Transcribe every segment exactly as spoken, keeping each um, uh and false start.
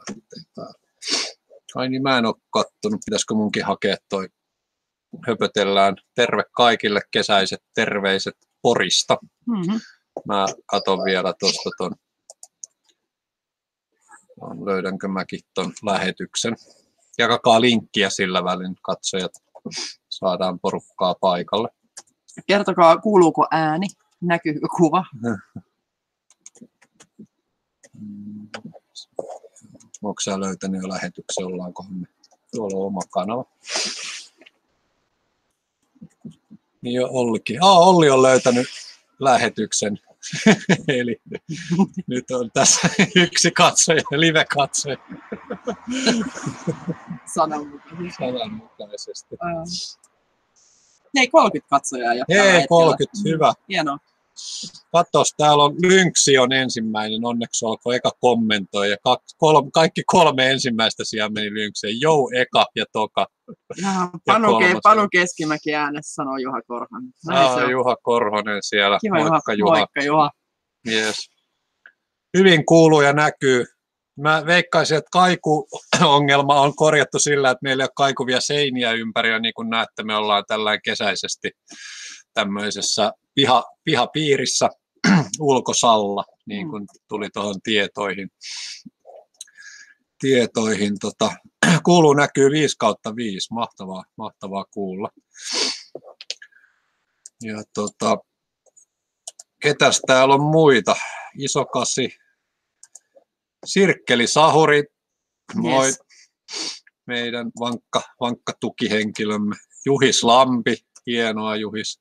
Ai niin, mä en ole kattonut, pitäisikö munkin hakea toi. Höpötellään. Terve kaikille, kesäiset terveiset Porista. Mm-hmm. Mä katon vielä tuosta ton, löydänkö mäkin ton lähetyksen. Jakakaa linkkiä sillä välin, katsojat, saadaan porukkaa paikalle. Kertokaa, kuuluuko ääni, näkyykö kuva? Onko sä löytänyt jo lähetyksen, ollaanko me? Tuolla on oma kanava. Niin jo Ollikin. Ah, Olli on löytänyt lähetyksen. Eli nyt on tässä yksi katsoja, live-katsoja. Sananmukaisesti. Sananmukaisesti. Hei, kolmekymmentä katsojaa. Hei, kolmekymmentä, hyvä. Hienoa. Katos, täällä on Lynksi on ensimmäinen, onneksi olkoon eka kommentoi. Ja kolme, kaikki kolme ensimmäistä siellä meni Lynkseen. Jou, eka ja toka. Ja, Panu, ja Panu Keskimäki äänessä sanoo Juha Korhonen. Aa, Juha Korhonen siellä. Kiva, Moikka Juha. Juha. Moikka Juha. Yes. Hyvin kuuluu ja näkyy. Mä veikkaisin, että kaiku-ongelma on korjattu sillä, että meillä ei ole kaikuvia seiniä ympäri. Ja niin kuin näette, me ollaan tällainen kesäisesti tämmöisessä piha, pihapiirissä ulkosalla, niin kuin tuli tuohon tietoihin. tietoihin tota, kuuluu näkyy viisi kautta viisi, mahtavaa, mahtavaa kuulla. Ja tota, ketäs täällä on muita? Isokasi, Sirkkeli Sahuri, moi, yes. Meidän vankka, vankka tukihenkilömme. Juhis Lampi, hienoa Juhis.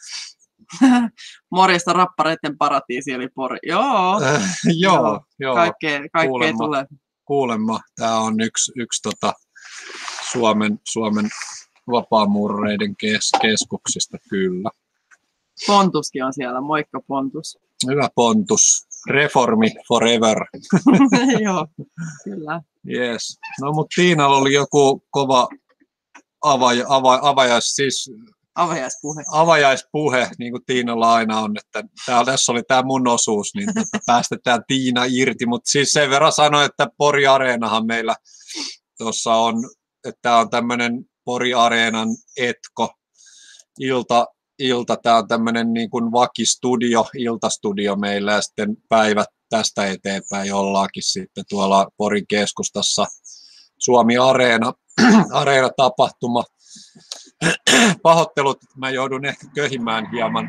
Morjesta rappareiden paratiisi eli Pori. Joo, äh, joo, joo. Kaikkea, kaikkea tulee. Kuulemma, tämä on yksi, yksi tota Suomen, Suomen vapaamurreiden kes, keskuksista, kyllä. Pontuskin on siellä, moikka Pontus. Hyvä Pontus, reformi forever. Joo, kyllä. Yes. No mutta Tiinalla oli joku kova avaja, ava, avajais, siis Avajaispuhe. Avajaispuhe, niin kuin Tiinalla aina on, että tää, tässä oli tämä mun osuus, niin tota, päästetään Tiina irti, mutta siis sen verran sanoin, että Pori Areenahan meillä tuossa on, että tämä on tämmöinen Pori Areenan etko, ilta, ilta tämä on tämmöinen niin kuin vakistudio, iltastudio meillä ja sitten päivät tästä eteenpäin ollaankin sitten tuolla Porin keskustassa Suomi Areena, Areena tapahtuma. Pahoittelut, että mä joudun ehkä köhimään hieman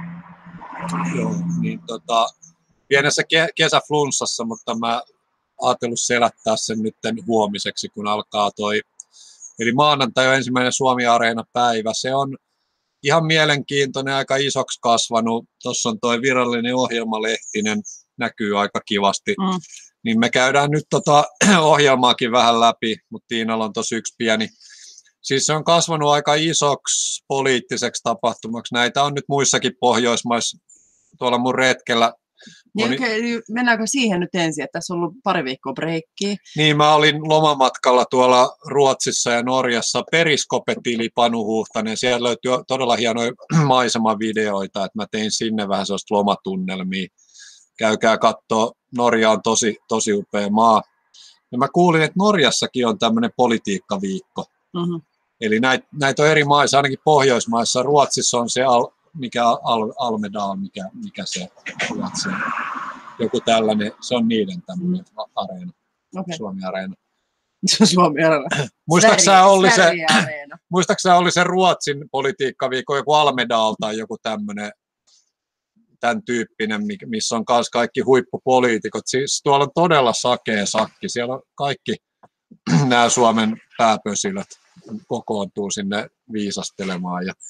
Joo, niin tota, pienessä ke- kesäflunssassa, mutta mä ajatellut selättää sen nyt huomiseksi, kun alkaa toi. Eli maanantai on ensimmäinen Suomi Areena-päivä. Se on ihan mielenkiintoinen, aika isoksi kasvanut. Tuossa on toi virallinen ohjelmalehtinen, näkyy aika kivasti. Mm. Niin me käydään nyt tota ohjelmaakin vähän läpi, mutta Tiinalla on tosi yksi pieni. Siis se on kasvanut aika isoksi poliittiseksi tapahtumaksi. Näitä on nyt muissakin Pohjoismaissa. Tuolla mun retkellä. Niin, moni... okay, mennäänkö siihen nyt ensin, että tässä on ollut pari viikkoa breikkiä? Niin, mä olin lomamatkalla tuolla Ruotsissa ja Norjassa. Periskope-tili Panu Huhtanen. Siellä löytyy todella hienoja maisemavideoita, että mä tein sinne vähän sellaista lomatunnelmia. Käykää kattoo. Norja on tosi, tosi upea maa. Ja mä kuulin, että Norjassakin on tämmöinen politiikkaviikko. Mm-hmm. Eli näitä näit on eri maissa, ainakin Pohjoismaissa. Ruotsissa on se, al, mikä al, Almedal, mikä, mikä se Ruotsi on. Joku tällainen, se on niiden tämmöinen mm. areena, okay. Suomi-areena. Suomi-areena. Muistaaksä oli se, muistaaksä oli se Ruotsin politiikkaviikko, joku Almedal tai joku tämmöinen, tämän tyyppinen, missä on myös kaikki huippupoliitikot. Siis tuolla on todella sakea sakki. Siellä on kaikki nämä Suomen pääpösilöt kokoontuu sinne viisastelemaan. Ja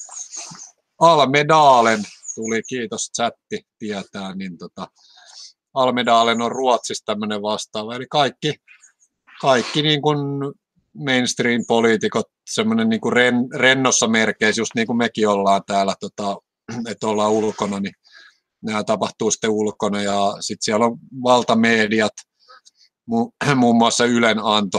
Almedalen tuli, kiitos chatti tietää, niin tota, Almedalen on Ruotsissa tämmöinen vastaava. Eli kaikki, kaikki niin kuin mainstream-poliitikot, semmoinen niin kuin ren, rennossa merkeissä, just niin kuin mekin ollaan täällä, tota, että ollaan ulkona, niin nämä tapahtuu sitten ulkona. Ja sitten siellä on valtamediat, mu- muun muassa Ylen Anto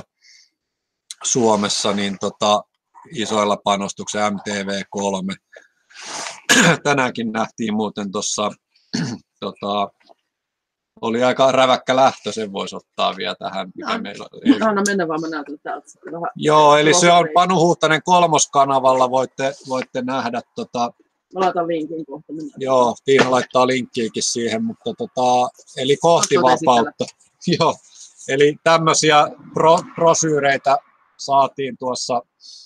Suomessa, niin tota, isoilla panostuksilla M T V kolme. Tänäänkin nähtiin muuten tuossa tota, oli aika räväkkä lähtö, sen voisi ottaa vielä tähän. Mikä no, meillä oli. Anna mennä vaan, mä näytän täältä vähän. Joo, eli se on Panu Huhtanen kolmoskanavalla, voitte, voitte nähdä. Tota, mä laitan linkin kohta. Joo, Tiina laittaa linkkiäkin siihen, mutta tota, eli kohti vapautta. Joo, eli tämmöisiä pro, brosyyreitä saatiin tuossa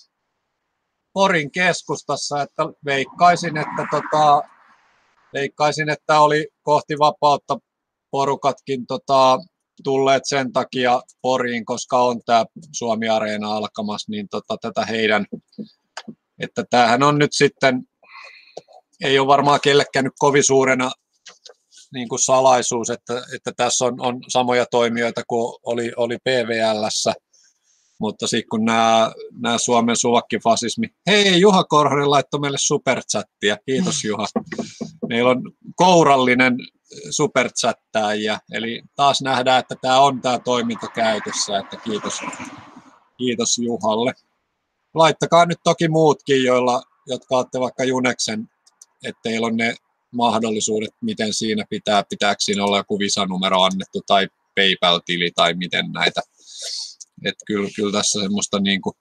Porin keskustassa, että veikkaisin, että, tota, veikkaisin, että oli kohti vapautta porukatkin tota, tulleet sen takia Poriin, koska on tämä Suomi-areena alkamassa, niin tota, tätä heidän, että tämähän on nyt sitten, ei ole varmaan kellekään nyt kovin suurena niin kuin salaisuus, että, että tässä on, on samoja toimijoita kuin oli, oli P V L:ssä, mutta sitten kun nämä, nämä Suomen suvakkifasismi, hei, Juha Korhonen laittoi meille superchattia, kiitos Juha. Meillä on kourallinen superchattaajia, eli taas nähdään, että tämä on tämä toiminta käytössä, että kiitos, kiitos Juhalle. Laittakaa nyt toki muutkin, joilla, jotka olette vaikka Juneksen, että teillä on ne mahdollisuudet, miten siinä pitää, pitääkö siinä olla joku visanumero annettu tai PayPal-tili tai miten näitä. Että kyllä, kyllä tässä semmoista niin kuin,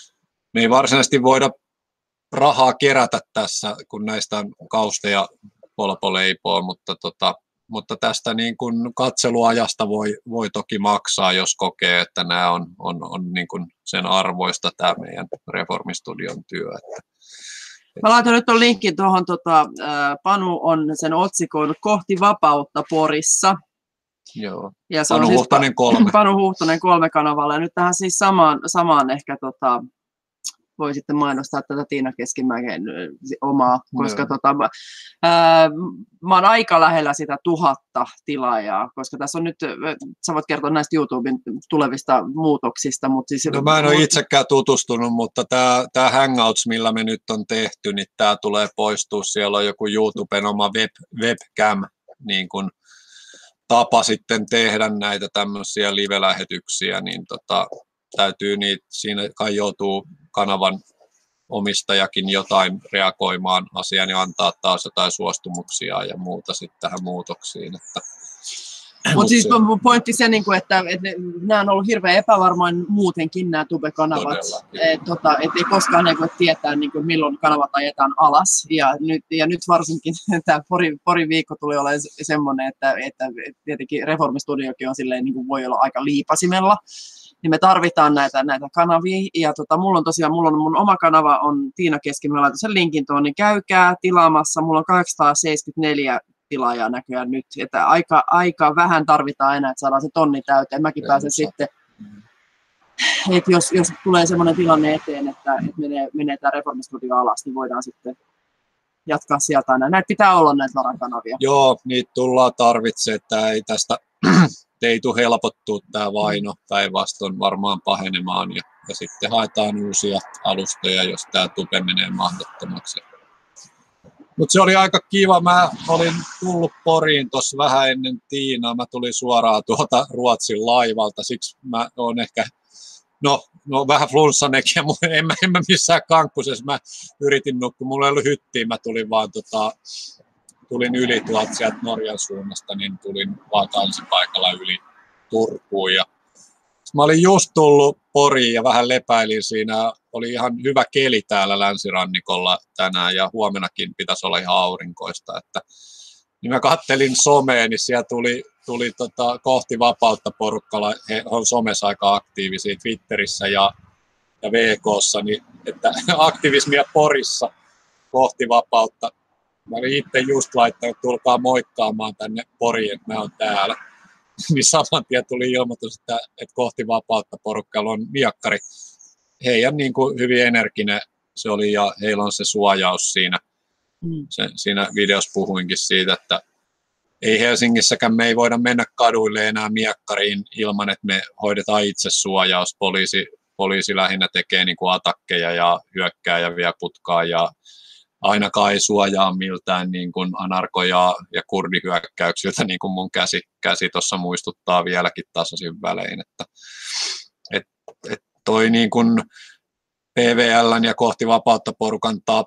me ei varsinaisesti voida rahaa kerätä tässä, kun näistä on kausteja polpoleipoa, mutta, tota, mutta tästä niin kuin katseluajasta voi, voi toki maksaa, jos kokee, että nämä on, on, on niin kuin sen arvoista tämä meidän Reformistudion työ. Että, Mä laitan nyt tuon linkin tuohon, tota, Panu on sen otsikoinut Kohti vapautta Porissa. Joo. Ja se Panu on Huhtanen siis kolme. Panu Huhtanen kolme kanavalla. Ja nyt tähän siis samaan, samaan ehkä tota, voi sitten mainostaa tätä Tiina Keskimäen omaa, koska no. tota, ää, mä oon aika lähellä sitä tuhatta tilaajaa, koska tässä on nyt, sä voit kertoa näistä YouTuben tulevista muutoksista. Mutta siis, no mä en ole itsekään tutustunut, mutta tämä, tämä Hangouts, millä me nyt on tehty, niin tämä tulee poistua. Siellä on joku YouTuben oma web, webcam, niin kuin tapa sitten tehdä näitä tämmöisiä live-lähetyksiä, niin tota, täytyy niitä, siinä kai joutuu kanavan omistajakin jotain reagoimaan asiaan ja antaa taas jotain suostumuksia ja muuta sitten tähän muutoksiin. Että, mutta siis pointti se, että, että nämä on ollut hirveän epävarmoin muutenkin nämä tube-kanavat. Et, tota, et ei koskaan ei voi tietää, niin kuin, milloin kanavat ajetaan alas. Ja nyt, ja nyt varsinkin tämä Porin, Porin viikko tuli olemaan semmoinen, että, että tietenkin Reformistudiokin on silleen, niin kuin voi olla aika liipasimella. Niin me tarvitaan näitä, näitä kanavia. Ja tota, mulla on tosiaan, mulla on mun oma kanava on Tiina Keskimäki, laitan sen linkin tuonne, niin käykää tilaamassa. Mulla on kahdeksansataaseitsemänkymmentäneljä tilaajaa näköjään nyt, että aika, aika vähän tarvitaan enää, että saadaan se tonni täyteen. Mäkin ja pääsen sitten, että jos, jos tulee sellainen tilanne eteen, että, että menee, menee tämä Reformistudio alas, niin voidaan sitten jatkaa sieltä aina. Näitä pitää olla näitä varakanavia. Joo, niitä tullaan tarvitse, että ei tästä ei tule helpottua tämä vaino, päinvastoin varmaan pahenemaan ja, ja sitten haetaan uusia alustoja, jos tämä tupe menee mahdottomaksi. Mutta se oli aika kiva. Mä olin tullut Poriin tuossa vähän ennen Tiinaa. Mä tulin suoraan tuolta Ruotsin laivalta, siksi mä oon ehkä, no, no vähän flunssanekin, ja en mä, en mä missään kankkusessa. Mä yritin nukkua, mulla ei ollut hyttiä, mä tulin vaan tota, tulin yli tuolta sieltä Norjan suunnasta, niin tulin vaan kansipaikalla yli Turkuun. Ja mä olin just tullut Poriin ja vähän lepäilin siinä. Oli ihan hyvä keli täällä länsirannikolla tänään ja huomenakin pitäisi olla ihan aurinkoista. Että, niin mä kattelin somea, niin siellä tuli, tuli tota, Kohti vapautta porukalla. He on somessa aika aktiivisia Twitterissä ja, ja V K:ssa, niin että aktivismia Porissa Kohti vapautta. Mä olin itse just laittanut, että tulkaa moikkaamaan tänne Poriin, että mä oon täällä. Niin saman tien tuli ilmoitus, että, että Kohti vapautta porukalla on miakkari. Heidän niin kuin hyvin energinen se oli ja heillä on se suojaus siinä. Mm. Se, siinä videossa puhuinkin siitä, että ei Helsingissäkään me ei voida mennä kaduille enää miakkariin ilman, että me hoidetaan itse suojaus. Poliisi, poliisi lähinnä tekee niin kuin atakkeja ja hyökkää ja vie putkaa ja ainakaan ei suojaa miltään niin kuin anarkoja ja kurdihyökkäyksiltä, niin kuin mun käsi, käsi tuossa muistuttaa vieläkin tasaisin välein. Että, et, et toi niin kuin P V L:n ja Kohti vapautta porukan tapa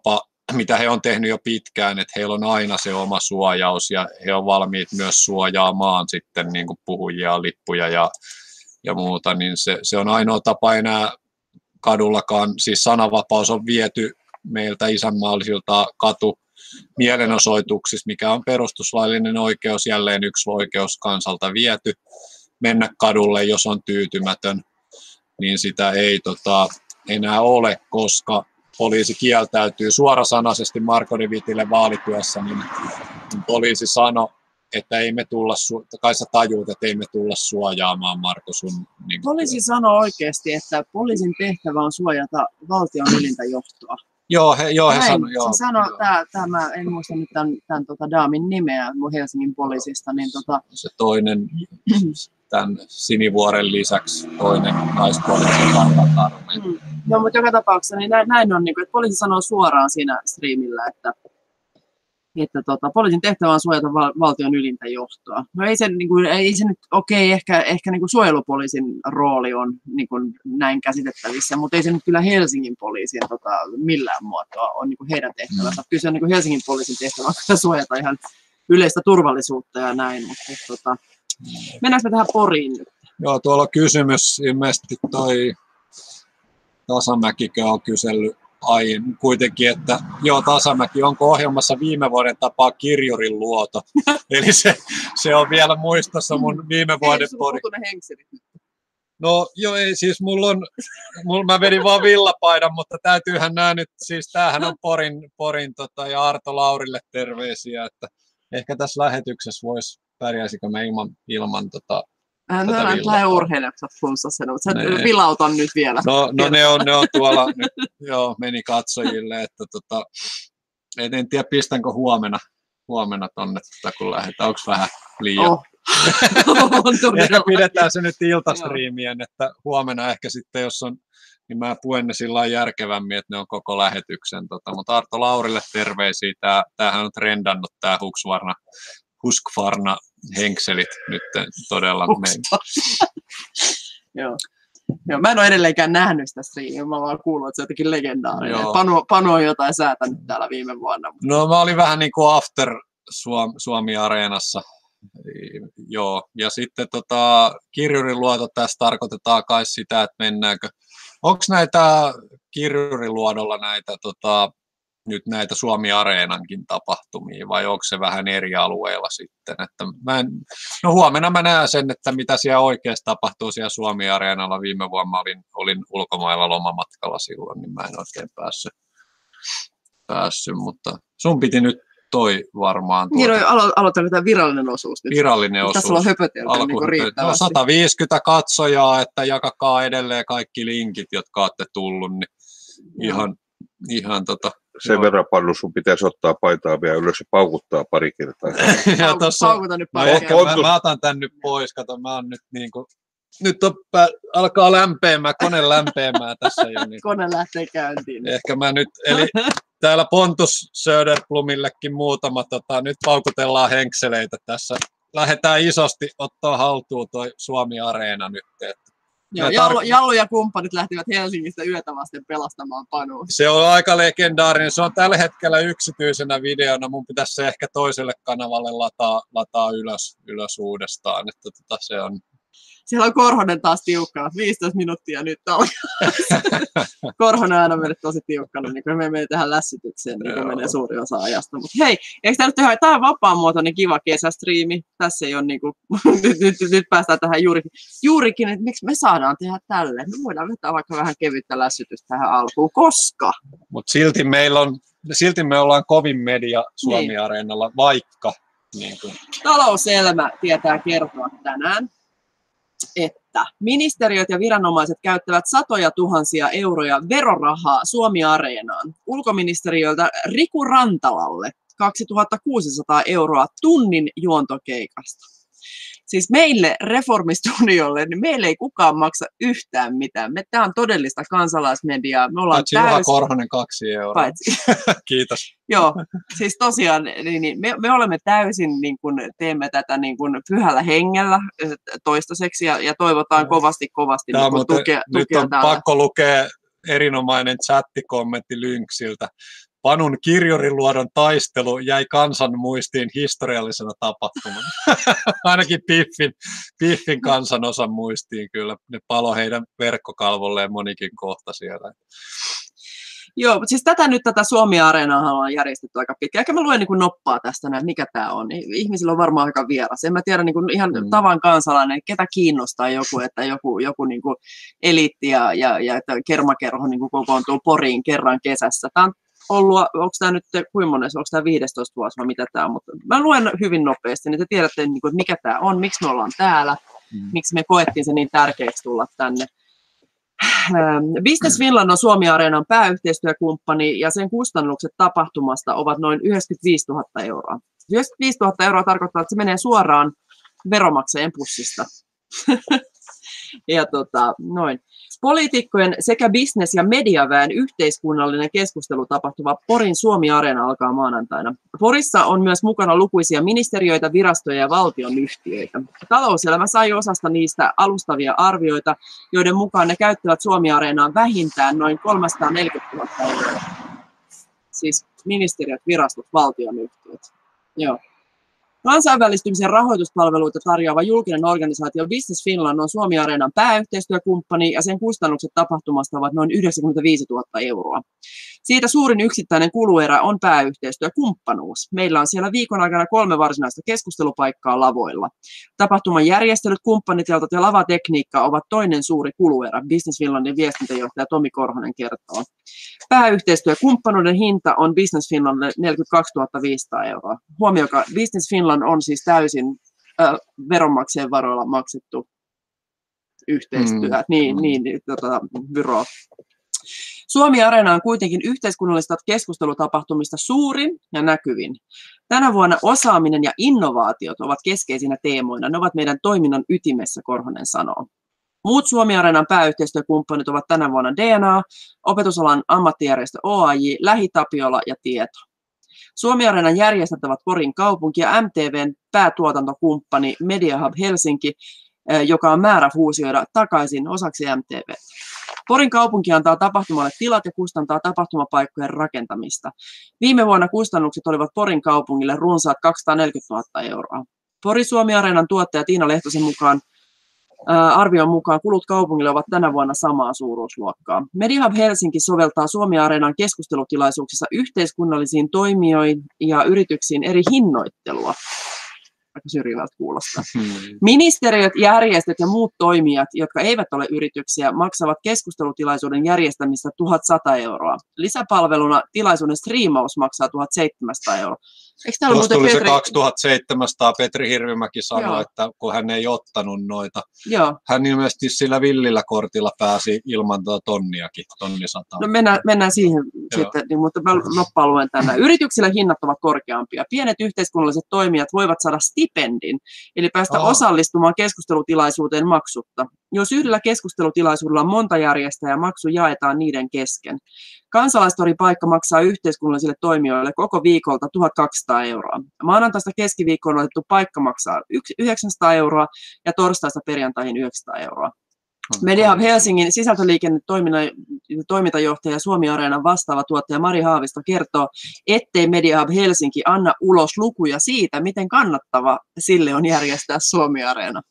mitä he on tehnyt jo pitkään, että heillä on aina se oma suojaus ja he on valmiit myös suojaamaan sitten niin kuin puhujia, lippuja ja, ja muuta, niin se, se on ainoa tapa enää kadullakaan, siis sananvapaus on viety meiltä isänmaallisilta katu mielenosoituksista, mikä on perustuslaillinen oikeus, jälleen yksi oikeus kansalta viety, mennä kadulle, jos on tyytymätön, niin sitä ei tota, enää ole, koska poliisi kieltäytyy suorasanaisesti Marko Divitille vaalityössä, niin poliisi sanoi, että ei me tulla, kai sä tajuut, että ei me tulla suojaamaan Marko sun... Niin poliisi sanoi oikeasti, että poliisin tehtävä on suojata valtion ylintä johtoa. Joo, he, joo, he sanoi. Se sanoi, tämä, en muista nyt tämän, tämän tota, daamin nimeä Helsingin poliisista. Niin, tota... Se toinen, tämän Sinivuoren lisäksi toinen naispoliisi Karla mm. No, mutta joka tapauksessa niin näin, näin on, niin kuin, että poliisi sanoo suoraan siinä striimillä, että, että tota, poliisin tehtävä on suojata val, valtion ylintä johtoa. No ei se, niin kuin, ei se nyt, okei, okay, ehkä, ehkä niin kuin suojelupoliisin rooli on niin kuin näin käsitettävissä, mutta ei se nyt kyllä Helsingin poliisin tota, millään muotoa on niin kuin heidän tehtävänsä. Kyllä se on niin kuin Helsingin poliisin tehtävä suojata ihan yleistä turvallisuutta ja näin, mutta tota, mennäänkö me tähän Poriin nyt? Joo, tuolla on kysymys, ilmeisesti toi Tasamäkikö on kysellyt aiemmin kuitenkin, että joo, Tasamäki, onko ohjelmassa viime vuoden tapaa Kirjurin luoto? Eli se, se on vielä muistossa mun viime vuoden Pori. No joo, ei siis mulla on, mulla, mä vedin vaan villapaidan, mutta täytyyhän nämä nyt, siis tämähän on Porin, Porin tota, ja Arto Laurille terveisiä, että ehkä tässä lähetyksessä voisi, pärjäisikö mä ilman, ilman tota, Äh, no on lähde urheilijaksi flunssassa, mutta sä vilautan nyt vielä. No, no ne, on, ne on tuolla, nyt, joo, meni katsojille, että tota, en, en tiedä pistänkö huomenna, huomenna tonne, tota, kun lähdetään, onko vähän liian. Oh. Ehkä pidetään se nyt iltastriimien, että huomenna ehkä sitten, jos on, niin mä puen ne sillä lailla järkevämmin, että ne on koko lähetyksen. Tota, mutta Arto Laurille terveisiä, Tää, tämähän on trendannut tämä Husqvarna. Husqvarna henkselit nyt todella. Joo. Joo, mä en ole edelleenkään nähnyt sitä striimiä, mä vaan kuullut, että se on jotenkin legendaarinen. Panu, Panu on jotain säätänyt täällä viime vuonna. No mä olin vähän niin kuin after Suom, Suomi-areenassa. Joo, ja sitten tota, Kirjurin luoto tässä tarkoitetaan kai sitä, että mennäänkö. Onko näitä Kirjurin luodolla näitä tota, nyt näitä Suomi-areenankin tapahtumia, vai onko se vähän eri alueilla sitten? Että mä en, no huomenna mä näen sen, että mitä siellä oikeasti tapahtuu siellä Suomi-areenalla. Viime vuonna mä olin, olin ulkomailla lomamatkalla silloin, niin mä en oikein päässyt, päässyt mutta sun piti nyt toi varmaan. Tuota. Niin, no, alo- aloitaanko tämä virallinen osuus nyt? Virallinen osuus. Tässä on höpötelty niin riittävästi. No, sata viisikymmentä katsojaa, että jakakaa edelleen kaikki linkit, jotka olette tullut, niin ihan, ihan tota... Sen joo. verran paljon sun pitäisi ottaa paitaa vielä ylös ja paukuttaa pari kertaa. ja tossa, Paukuta nyt pari no, kertaa. Mä, mä otan tän nyt pois, kato, mä oon nyt niinku... Nyt on, alkaa lämpeämään, kone lämpeämään tässä jo. Niin. Kone lähtee käyntiin. Ehkä mä nyt, eli täällä Pontus Söderblomillekin muutama, tota, nyt paukutellaan henkseleitä tässä. Lähdetään isosti ottaa haltuun toi Suomi-areena nyt. Että joo, Jallu, Jallu ja kumppanit lähtivät Helsingistä yötä vasten pelastamaan Panua. Se on aika legendaarinen. Se on tällä hetkellä yksityisenä videona. Mun pitäisi se ehkä toiselle kanavalle lataa, lataa ylös, ylös uudestaan. Että tota, se on... Siellä on Korhonen taas tiukkana. viisitoista minuuttia nyt alkaa. Korhonen on aina mennyt tosi tiukkana, niin kun me menee tähän lässytykseen, niin kun menee suuri osa ajasta. Mutta hei, eikö tämä nyt tehdä, tämä on vapaamuotoinen kiva kesästriimi. Tässä ei ole niin kuin, nyt, nyt, nyt päästään tähän juurikin, juurikin, että miksi me saadaan tehdä tälleen. Me voidaan vetää vaikka vähän kevyttä lässytystä tähän alkuun, koska. Mutta silti meillä on, silti me ollaan kovin media Suomi-areenalla, niin. Vaikka. Niin kuin. Talouselämä tietää kertoa tänään, että ministeriöt ja viranomaiset käyttävät satoja tuhansia euroja verorahaa Suomi-areenaan. Ulkoministeriöltä Riku Rantalalle kaksituhattakuusisataa euroa tunnin juontokeikasta. Siis meille Reformistudiolle, niin meille ei kukaan maksa yhtään mitään. Me, tämä on todellista kansalaismediaa. Me ollaan paitsi Juha Korhonen kaksi euroa. Paitsi. Kiitos. Joo, siis tosiaan niin, niin, me, me olemme täysin, niin kuin, teemme tätä niin kuin, pyhällä hengellä toistaiseksi ja, ja toivotaan kovasti, kovasti niin kuin, tukea, nyt tukea on täällä. Pakko lukea erinomainen chattikommentti Lynksiltä. Panun Kirjuriluodon taistelu jäi kansan muistiin historiallisena tapahtumana. Ainakin Piffin, Piffin kansanosan muistiin kyllä. Ne palo heidän verkkokalvolleen monikin kohta siellä. Joo, mutta siis tätä nyt tätä Suomi-areenaa on järjestetty aika pitkään. Ehkä mä luen niin kuin noppaa tästä, näin, mikä tämä on. Ihmisillä on varmaan aika vieras. En mä tiedä niin kuin ihan mm. tavan kansalainen, ketä kiinnostaa joku, että joku, joku niin kuin eliitti ja, ja, ja että kermakerho niin kuin kokoontuu Poriin kerran kesässä. Tämä on ollut, onko tämä nyt kuinka monessa, onko tämä viidestoista vuosi vai mitä tämä on, mutta mä luen hyvin nopeasti, niin te tiedätte, niin kuin, että mikä tämä on, miksi me ollaan täällä, mm. miksi me koettiin se niin tärkeäksi tulla tänne. Business Finland on Suomi-areenan pääyhteistyökumppani ja sen kustannukset tapahtumasta ovat noin yhdeksänkymmentäviisituhatta euroa. yhdeksänkymmentäviisituhatta euroa tarkoittaa, että se menee suoraan veronmaksajien pussista. ja tota, noin. Poliitikkojen sekä business- ja mediaväen yhteiskunnallinen keskustelutapahtuma Porin Suomi-areena alkaa maanantaina. Porissa on myös mukana lukuisia ministeriöitä, virastoja ja valtionyhtiöitä. Talouselämä sai osasta niistä alustavia arvioita, joiden mukaan ne käyttävät Suomi-areenaan vähintään noin kolmesataaneljäkymmentätuhatta euroa. Siis ministeriöt, virastot, valtionyhtiöt. Joo. Kansainvälistymisen rahoituspalveluita tarjoava julkinen organisaatio Business Finland on Suomi-areenan pääyhteistyökumppani ja sen kustannukset tapahtumasta ovat noin yhdeksänkymmentäviisituhatta euroa. Siitä suurin yksittäinen kuluerä on pääyhteistyökumppanuus. Meillä on siellä viikon aikana kolme varsinaista keskustelupaikkaa lavoilla. Tapahtuman järjestelyt, kumppaniteltat ja lavatekniikka ovat toinen suuri kuluerä, Business Finlandin viestintäjohtaja Tomi Korhonen kertoo. Pääyhteistyökumppanuuden hinta on Business Finlandille neljäkymmentäkaksituhatta viisisataa euroa. Huomioikaa, Business Finland on siis täysin äh, veronmaksajien varoilla maksettu yhteistyö, mm. niin, niin, niin tota, byro. Suomi-areena on kuitenkin yhteiskunnallisista keskustelutapahtumista suurin ja näkyvin. Tänä vuonna osaaminen ja innovaatiot ovat keskeisinä teemoina. Ne ovat meidän toiminnan ytimessä, Korhonen sanoo. Muut Suomi-areenan pääyhteistyökumppanit ovat tänä vuonna D N A, opetusalan ammattijärjestö O A J, Lähi-Tapiola ja Tieto. Suomi-areenan järjestäjät ovat Porin kaupunki ja M T V:n päätuotantokumppani Media Hub Helsinki, joka on määrä fuusioida takaisin osaksi M T V. Porin kaupunki antaa tapahtumalle tilat ja kustantaa tapahtumapaikkojen rakentamista. Viime vuonna kustannukset olivat Porin kaupungille runsaat kaksisataaneljäkymmentätuhatta euroa. Pori Suomi-areenan tuottaja Tiina Lehtosen mukaan arvion mukaan kulut kaupungille ovat tänä vuonna samaa suuruusluokkaa. Media Hub Helsinki soveltaa Suomi-areenan keskustelutilaisuuksissa yhteiskunnallisiin toimijoihin ja yrityksiin eri hinnoittelua. Aika syrjivältä kuulostaa. Hmm. Ministeriöt, järjestöt ja muut toimijat, jotka eivät ole yrityksiä, maksavat keskustelutilaisuuden järjestämistä tuhatsata euroa. Lisäpalveluna tilaisuuden striimaus maksaa tuhatseitsemänsataa euroa. Tuossa tuli Petri... se kaksituhattaseitsemänsataa, Petri Hirvimäki sanoi, Joo. että kun hän ei ottanut noita. Joo. Hän ilmeisesti sillä villillä kortilla pääsi ilman tuota tonniakin, tonnisataa. No mennään, mennään siihen Joo. sitten, niin, mutta mä noppaa luen tänään. Yrityksillä hinnat ovat korkeampia. Pienet yhteiskunnalliset toimijat voivat saada stipendin, eli päästä Aha. osallistumaan keskustelutilaisuuteen maksutta. Jos yhdellä keskustelutilaisuudella on monta järjestäjää, maksu jaetaan niiden kesken. Kansalaistoripaikka maksaa yhteiskunnallisille toimijoille koko viikolta tuhatkaksisataa euroa. Maanantaista keskiviikkoon otettu paikka maksaa yhdeksänsataa euroa ja torstaista perjantaihin yhdeksänsataa euroa. Media Hub Helsingin sisältöliikennetoimintajohtaja Suomi-areenan vastaava tuottaja Mari Haavisto kertoo, ettei Media Hub Helsinki anna ulos lukuja siitä, miten kannattava sille on järjestää Suomi-areena.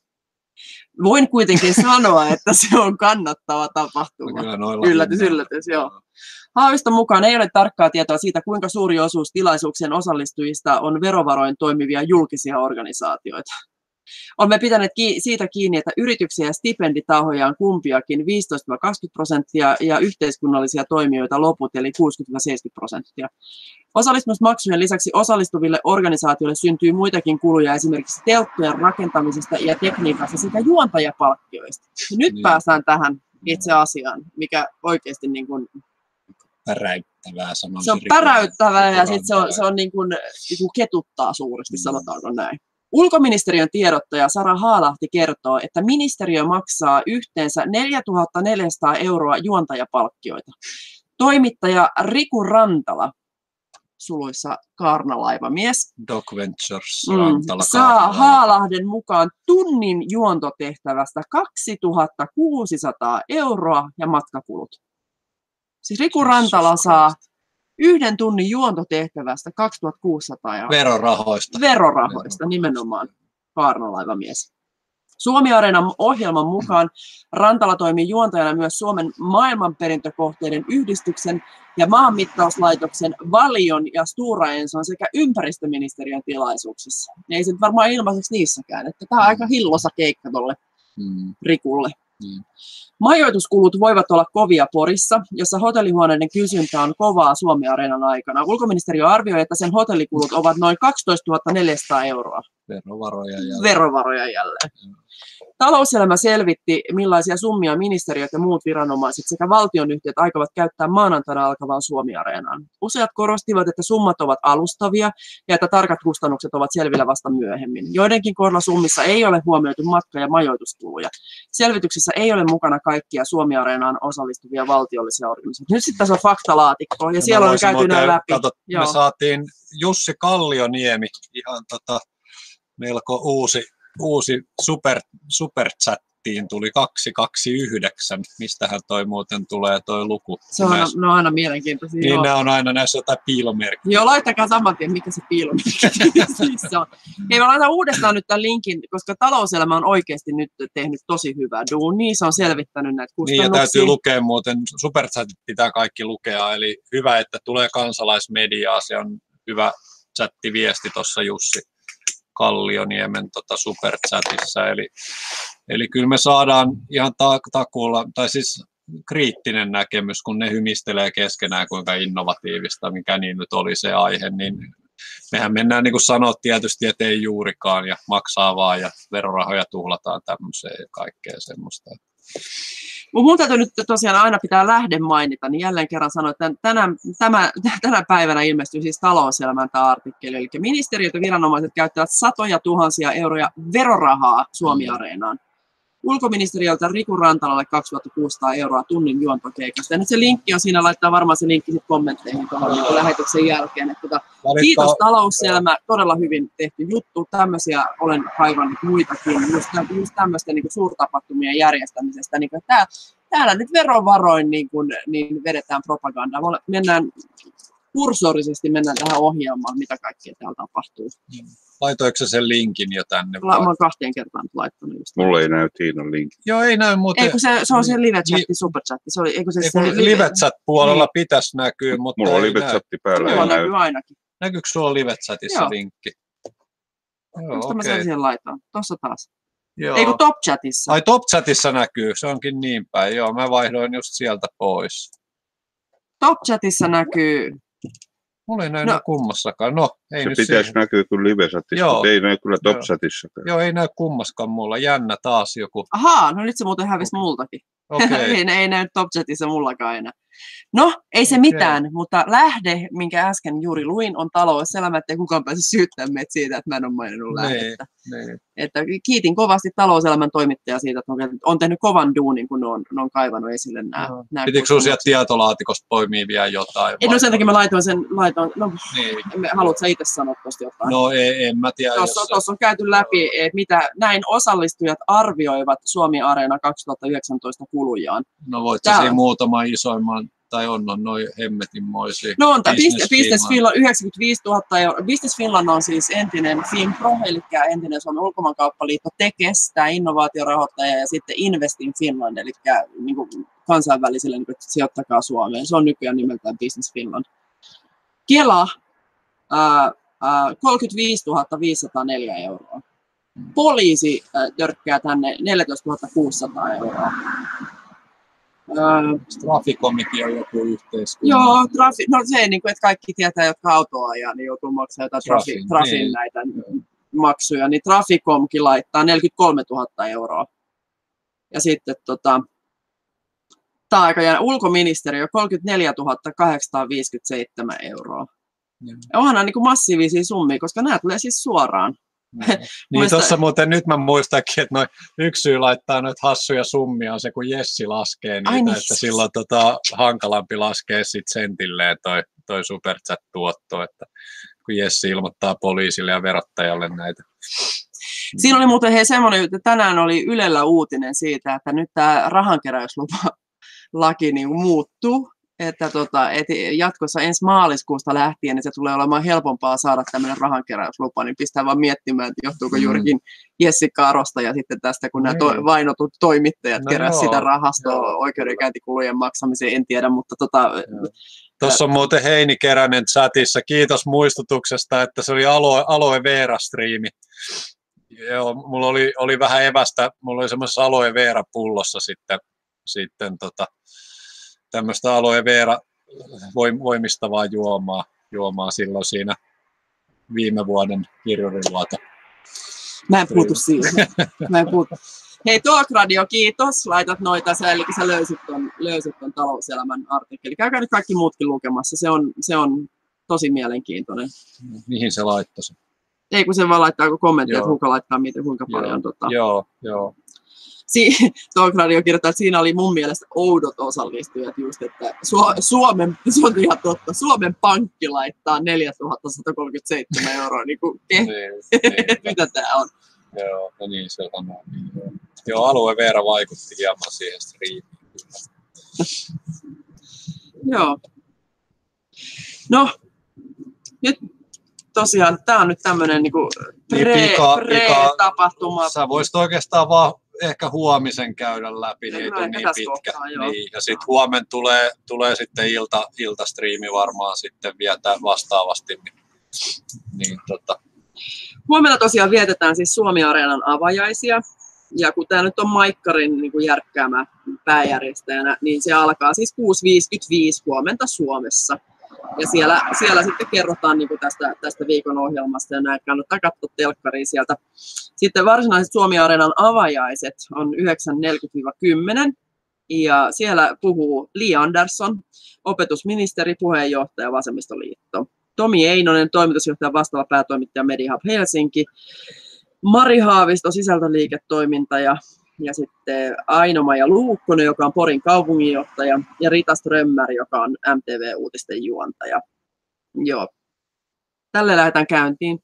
Voin kuitenkin sanoa, että se on kannattava tapahtuma. Yllätys, yllätys, joo. Haaviston mukaan ei ole tarkkaa tietoa siitä, kuinka suuri osuus tilaisuuksien osallistujista on verovaroin toimivia julkisia organisaatioita. Olemme pitäneet siitä kiinni, että yrityksiä ja stipenditahoja on kumpiakin viisitoista kaksikymmentä prosenttia ja yhteiskunnallisia toimijoita loput eli kuusikymmentä seitsemänkymmentä prosenttia. Osallistumismaksujen lisäksi osallistuville organisaatioille syntyy muitakin kuluja esimerkiksi telttojen rakentamisesta ja tekniikasta sekä juontajapalkkioista. Nyt niin. päästään tähän itse asiaan, mikä oikeasti niin kuin päräyttävää. Se on päräyttävää ja sitten se on, se on niin kuin, niin kuin ketuttaa suuresti, mm. sanotaanko näin. Ulkoministeriön tiedottaja Sara Haalahti kertoo, että ministeriö maksaa yhteensä neljätuhatta neljäsataa euroa juontajapalkkioita. Toimittaja Riku Rantala, suluissa kaarnalaivamies, Doc Ventures, Rantala, mm, saa Haalahden mukaan tunnin juontotehtävästä kaksituhatta kuusisataa euroa ja matkakulut. Siis Riku Rantala saa Yhden tunnin juontotehtävästä kaksituhattakuusisataa euroa. Verorahoista. Verorahoista, nimenomaan. Kaarnalaivamies. Suomi-areenan ohjelman mukaan Rantala toimii juontajana myös Suomen maailmanperintökohteiden yhdistyksen ja maanmittauslaitoksen Valion ja Stora Enson sekä ympäristöministeriön tilaisuuksissa. Ei se varmaan ilmaiseksi niissäkään. Että tämä on aika hillosa keikka tuolle mm. Rikulle. Mm. Majoituskulut voivat olla kovia Porissa, jossa hotellihuoneiden kysyntä on kovaa Suomi-areenan aikana. Ulkoministeriö arvioi, että sen hotellikulut ovat noin kaksitoistatuhatta neljäsataa euroa. Verovaroja jälleen. Verovaroja jälleen. Mm. Talouselämä selvitti, millaisia summia ministeriöt ja muut viranomaiset sekä valtionyhtiöt aikovat käyttää maanantaina alkavaan Suomi-areenaan. Useat korostivat, että summat ovat alustavia ja että tarkat kustannukset ovat selvillä vasta myöhemmin. Joidenkin kohdalla summissa ei ole huomioitu matka- ja majoituskuluja. Selvityksessä ei ole mukana kaikkia Suomi-areenaan osallistuvia valtiollisia organisaatioita. Nyt sitten tässä on faktalaatikko ja siellä on käyty nämä läpi. Kato, me saatiin Jussi Kallioniemi, ihan tota, melko uusi. Uusi super, superchattiin tuli kaksi kaksi yhdeksän. Mistähän toi muuten tulee toi luku? Se on, näissä, on aina mielenkiintoisia. Niin ne on aina näissä jotain piilomerkkiä. Joo, laittakaa saman tien, mikä se piilomerkki siis on. Hei, mä laitan uudestaan nyt tämän linkin, koska Talouselämä on oikeasti nyt tehnyt tosi hyvää duunia. Se on selvittänyt näitä kustannuksia. Niin, ja täytyy lukea muuten. Superchatit pitää kaikki lukea, eli hyvä, että tulee kansalaismediaa. Se on hyvä chattiviesti tuossa Jussi Kallioniemen tota superchatissa, eli, eli kyllä me saadaan ihan ta- takuulla, tai siis kriittinen näkemys, kun ne hymistelee keskenään, kuinka innovatiivista, mikä niin nyt oli se aihe, niin mehän mennään niin kuin sanoa tietysti, että ei juurikaan, ja maksaa vaan, ja verorahoja tuhlataan tämmöiseen ja kaikkea semmoista. Mun täytyy nyt tosiaan aina pitää lähde mainita, niin jälleen kerran sanoin, että tänä, tämä, tänä päivänä ilmestyy siis Talouselämän tämä artikkeli, eli ministeriöt ja viranomaiset käyttävät satoja tuhansia euroja verorahaa Suomi-areenaan. Ulkoministeriöltä Riku Rantalalle kaksituhattakuusisataa euroa tunnin juontokeikasta. Ja nyt se linkki on siinä, laittaa varmaan se linkki sit kommentteihin tuohon niin lähetyksen jälkeen. Että tota, kiitos Talouselämä, todella hyvin tehty juttu. Tämmöisiä olen kaivannut muitakin, just, just tämmöisten niin kuin suurtapahtumien järjestämisestä. Niin kuin, tää, täällä nyt verovaroin niin kuin, niin vedetään propagandaa. Mennään kursorisesti mennään tähän ohjelmaan, mitä kaikkea täällä tapahtuu. Laitoiko sen linkin jo tänne? La, mä oon kahteen kertaan laittanut. Just mulla ei näy Tiinan linkki. Joo, ei näy muuten. Ei, kun se, se on se live-chatti, li- superchatti. Se oli, eikö se, ei, se live- live-chat-puolella niin pitäisi näkyä, mutta mulla on live-chatti päällä. Mulla näkyy ainakin. Näkyykö sulla live-chatissa Joo. linkki? Joo, mistä mä sen siihen laitan? Tuossa taas. Joo. Ei kun top-chatissa. Ai top-chatissa näkyy, se onkin niin päin. Joo, mä vaihdoin just sieltä pois. Top-chatissa näkyy. Mulla ei näy no. kummassakaan. No, ei se nyt pitäisi siihen. näkyä kyllä live-chatissa, mutta ei näy kyllä top-chatissakaan. Joo, ei näy kummaskaan mulla. Jännä taas joku. Ahaa, no nyt se muuten hävisi multakin. Okay. ei, ei näy top-chatissa mullakaan enää. No, ei se okay. mitään, mutta lähde, minkä äsken juuri luin, on Talouselämä, ettei kukaan pääse syyttämään meitä siitä, että mä en ole maininnut lähdettä. Nee, nee. Että kiitin kovasti Talouselämän toimittajaa siitä, että on tehnyt kovan duunin, kun ne on, ne on kaivannut esille nämä. No. nämä Pitikö sinun sieltä tietolaatikosta poimia vielä jotain? Ei, no sen takia mä laitoin sen, laitoin, no, niin. haluatko sä itse sanoa tuosta jotain? No ei, en mä tiedä. Tuossa, jos... tuossa on käyty läpi, että mitä näin osallistujat arvioivat Suomi-areena kaksituhattayhdeksäntoista kulujaan. No voit sä siinä muutaman isoimman, tai on, on noin hemmetinmoisia. No on, Business, Business Finland yhdeksänkymmentäviisituhatta euroa. Business Finland on siis entinen Finpro, eli entinen Suomen ulkomaankauppaliitto Tekes, tämä innovaatiorahoittaja, ja sitten Invest in Finland, eli niin kuin kansainväliselle, niin kuin, että sijoittakaa Suomeen. Se on nykyään nimeltään Business Finland. Kela, ää, ää, kolmekymmentäviisituhatta viisisataaneljä euroa. Poliisi ää, törkkää tänne neljätoistatuhatta kuusisataa euroa. Traficomikin on joku yhteiskunta. Joo, trafi, no se, niin kuin, että kaikki tietää, jotka autoa ajaa, niin joutuu maksamaan jotain trafi, Trafin, trafin niin. näitä maksuja, niin Traficomkin laittaa neljäkymmentäkolmetuhatta euroa. Ja sitten tota, tämä aika jäänyt ulkoministeriö kolmekymmentäneljätuhatta kahdeksansataaviisikymmentäseitsemän euroa. Mm. Ja onhan nämä niin kuin massiivisia summia, koska nämä tulee siis suoraan. Mm. Niin tuossa muuten nyt mä muistakin, että noi yksi syy laittaa noita hassuja summia on se, kun Jessi laskee niitä, Ai, niin. että silloin tota, hankalampi laskee sit sentilleen toi, toi superchat-tuotto, että kun Jessi ilmoittaa poliisille ja verottajalle näitä. Siinä oli muuten hei semmoinen, että tänään oli Ylellä uutinen siitä, että nyt tämä rahankeräyslupa laki niin muuttuu. että tota, et jatkossa ensi maaliskuusta lähtien niin se tulee olemaan helpompaa saada tämmöinen rahankeräyslupa, niin pistää vaan miettimään, että johtuuko mm. juurikin Jessica Arosta ja sitten tästä, kun mm. nämä to, vainotut toimittajat no keräsivät sitä rahastoa oikeudenkäyntikulujen maksamiseen, en tiedä, mutta tota... Tuossa on muuten Heini Keränen chatissa, kiitos muistutuksesta, että se oli Aloe, Aloe Vera-striimi. Joo, mulla oli, oli vähän evästä, mulla oli semmoisessa Aloe Vera-pullossa sitten, sitten tota, tämmöistä Aloe Vera voimistavaa juomaa, juomaa silloin siinä viime vuoden kirjuriluota. Mä en puutu siihen. Mä en puutu. Hei Talkradio, kiitos. Laitat noita, sä, eli sä löysit ton, löysit ton talouselämän artikkeli. Käykää nyt kaikki muutkin lukemassa, se on, se on tosi mielenkiintoinen. Mihin se laittoi se? Ei kun se vaan laittaa kommentti, että kuka laittaa miten, kuinka joo, paljon. Tota... Joo, joo. Si- Talkradio kirjoittaa, että siinä oli mun mielestä oudot osallistujat just, että Su- Suomen, se on ihan totta, Suomen Pankki laittaa neljätuhatta sata kolmekymmentäseitsemän euroa, niin kuin, eh, niin, mitä tää on? Joo, no niin se on. Joo, Aloe Vera vaikutti hieman siihen striimiin. Joo. No, nyt tosiaan tämä on nyt tämmöinen niinku pre-tapahtuma. Pre sä voisit oikeastaan vaan ehkä huomisen käydä läpi, niin ei tule niin pitkä. Niin, ja sitten huomen tulee, tulee sitten ilta, iltastriimi varmaan sitten vietä vastaavasti. Niin, niin, tota. Huomenna tosiaan vietetään siis Suomi-areenan avajaisia. Ja kun tämä nyt on Maikkarin niin kuin järkkäämä pääjärjestäjänä, niin se alkaa siis kuusi viisikymmentäviisi huomenta Suomessa. Ja siellä, siellä sitten kerrotaan niin kuin tästä, tästä viikon ohjelmasta ja näin kannattaa katsoa telkkariin sieltä. Sitten varsinaiset Suomi-areenan avajaiset on yhdeksän neljäkymmentä kymmenen ja siellä puhuu Li Andersson, opetusministeri, puheenjohtaja Vasemmistoliitto. Tomi Einonen, toimitusjohtaja, vastaava päätoimittaja Medihub Helsinki. Mari Haavisto, sisältöliiketoiminta ja, ja sitten Aino-Maija Luukkonen, joka on Porin kaupunginjohtaja, ja Rita Strömmär, joka on M T V-uutisten juontaja. Joo. Tälle lähdetään käyntiin.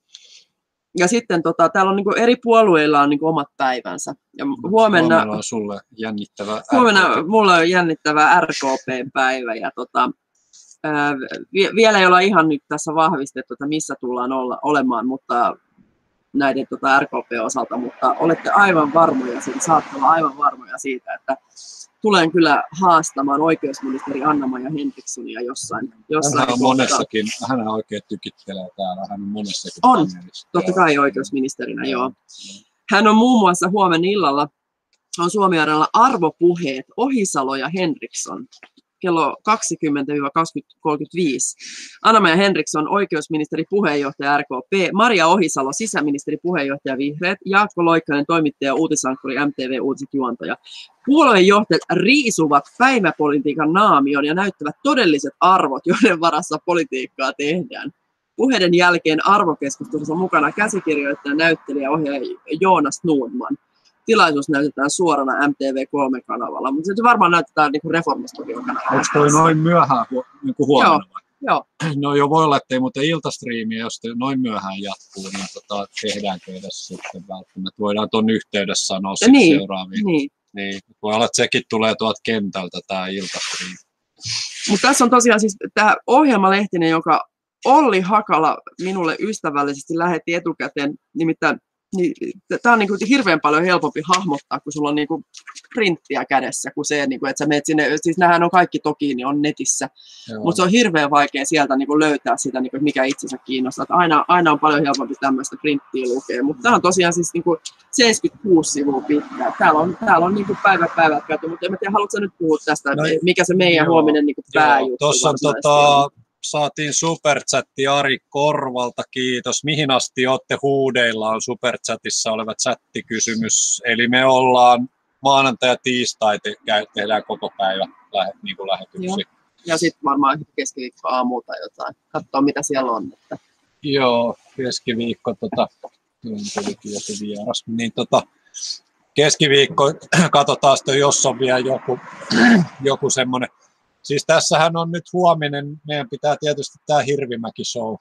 Ja sitten tota, täällä on niinku eri puolueilla on niinku omat päivänsä. Ja huomenna, huomenna on sulle jännittävä huomenna R K P. Mulla on jännittävä R K P-päivä. Ja tota, ää, vielä ei olla ihan nyt tässä vahvistettu, että missä tullaan olla, olemaan, mutta näiden tota, R K P-osalta, mutta olette aivan varmoja, siitä, saatte olla aivan varmoja siitä, että tulen kyllä haastamaan oikeusministeri Anna-Maja Henrikssonia jossain. jossain hän on monessakin, hän oikein tykittelee täällä, hän on monessakin. On, totta kai oikeusministerinä, joo. Hän on muun muassa huomenna illalla, on Suomi-areenalla arvopuheet Ohisalo ja Henriksson. Kello kaksikymmentä kaksikymmentä kolmekymmentäviisi. Anna-Maja Henriksson, oikeusministeri, puheenjohtaja R K P, Maria Ohisalo, sisäministeri, puheenjohtaja Vihreät, Jaakko Loikkanen, toimittaja, uutisankkuri, M T V-uutiset juontaja. Puoluejohtajat riisuvat päiväpolitiikan naamioon ja näyttävät todelliset arvot, joiden varassa politiikkaa tehdään. Puheiden jälkeen arvokeskustelussa mukana käsikirjoittaja, näyttelijä, ohjaaja Joonas Nordman. Tilaisuus näytetään suorana M T V kolme -kanavalla, mutta se varmaan näytetään niin Reformistudion kanavalla. Onko toi noin myöhään hu- niin kuin huomenna? Joo, joo. No jo voi olla, ettei muuten iltastriimiä, jos te noin myöhään jatkuu, niin tota, tehdäänkö edes sitten välttämättä. Voidaan tuon yhteydessä sanoa sitten niin, seuraaviin. Niin. Niin. Voi olla, että sekin tulee tuolta kentältä tämä iltastriimi. Mutta tässä on tosiaan siis tämä ohjelmalehtinen, joka Olli Hakala minulle ystävällisesti lähetti etukäteen, nimittäin niin, tämä on niin kuin hirveän paljon helpompi hahmottaa, kun sulla on niin kuin printtiä kädessä, kuin se, niin kuin, että sä menet sinne, siis nämähän on kaikki toki, niin on netissä, mutta se on hirveän vaikea sieltä niin kuin löytää sitä, niin kuin, mikä itsensä kiinnostaa. Että aina, aina on paljon helpompi tämmöistä printtiä lukea, mutta tämä on tosiaan siis niin kuin seitsemänkymmentäkuusi sivua pitkä. Täällä on, täällä on niin kuin päivä päivät käyty, mutta en tiedä, haluatko nyt puhua tästä, no, mikä se meidän joo, huominen niin kuin pääjuttu. Tuossa on tota... Saatiin superchatti Ari Korvalta, kiitos. Mihin asti olette huudeilla on superchatissa oleva chattikysymys. Eli me ollaan maanantai ja tiistai, te, tehdään koko päivä lähe, niin kuin lähetyksiä. Ja sitten varmaan keskiviikko aamu tai jotain, katsoa mitä siellä on. Että. Joo, keskiviikko, tota, tulikin joku vieras, niin tota, keskiviikko, katsotaan sitten, jos on vielä joku, joku semmoinen. Siis tässähän on nyt huominen, meidän pitää tietysti tämä Hirvimäki-show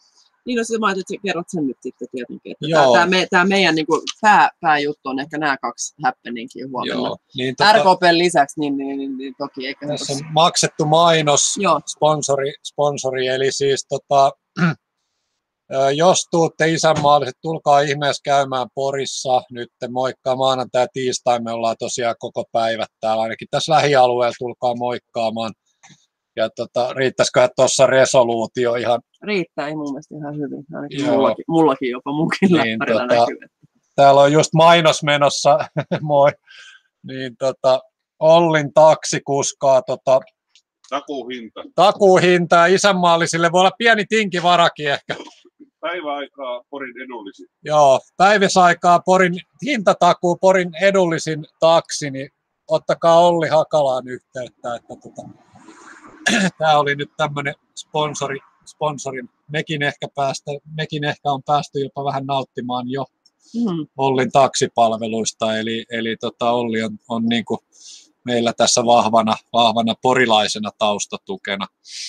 Niin, no mä ajattelin, että kerrot sen nyt sitten tietenkin. Että tämä, tämä, me, tämä meidän niin kuin pää, pääjuttu on ehkä nämä kaksi happeningia huomenna. Niin, tota, R K P:n lisäksi, niin, niin, niin, niin toki eikä... Tässä on maksettu mainos, sponsori, sponsori, eli siis tota, jos tuutte isänmaalliset, tulkaa ihmeessä käymään Porissa. Nyt moikkaa maanantai ja tiistai, me ollaan tosiaan koko päivät täällä, ainakin tässä lähialueella tulkaa moikkaamaan. Ja tota, riittäisiköhän tuossa resoluutio ihan... Riittää, ei mun mielestä ihan hyvin, ainakin mullakin, mullakin jopa munkin niin, läppärillä tota, näkyy. Täällä on just mainos menossa, moi, niin tota, Ollin taksi kuskaa tota, takuuhinta. Takuuhinta ja isänmaallisille voi olla pieni tinkivarakin ehkä. Päiväaikaa Porin edullisin. Joo, päiväsaikaa Porin hintatakuu, Porin edullisin taksi, niin ottakaa Olli Hakalaan yhteyttä, että tota, tämä oli nyt tämmöinen sponsori, sponsorin. Mekin ehkä, päästä, mekin ehkä on päästy jopa vähän nauttimaan jo mm. Ollin taksipalveluista, eli, eli tota, Olli on, on niin kuin meillä tässä vahvana, vahvana porilaisena taustatukena.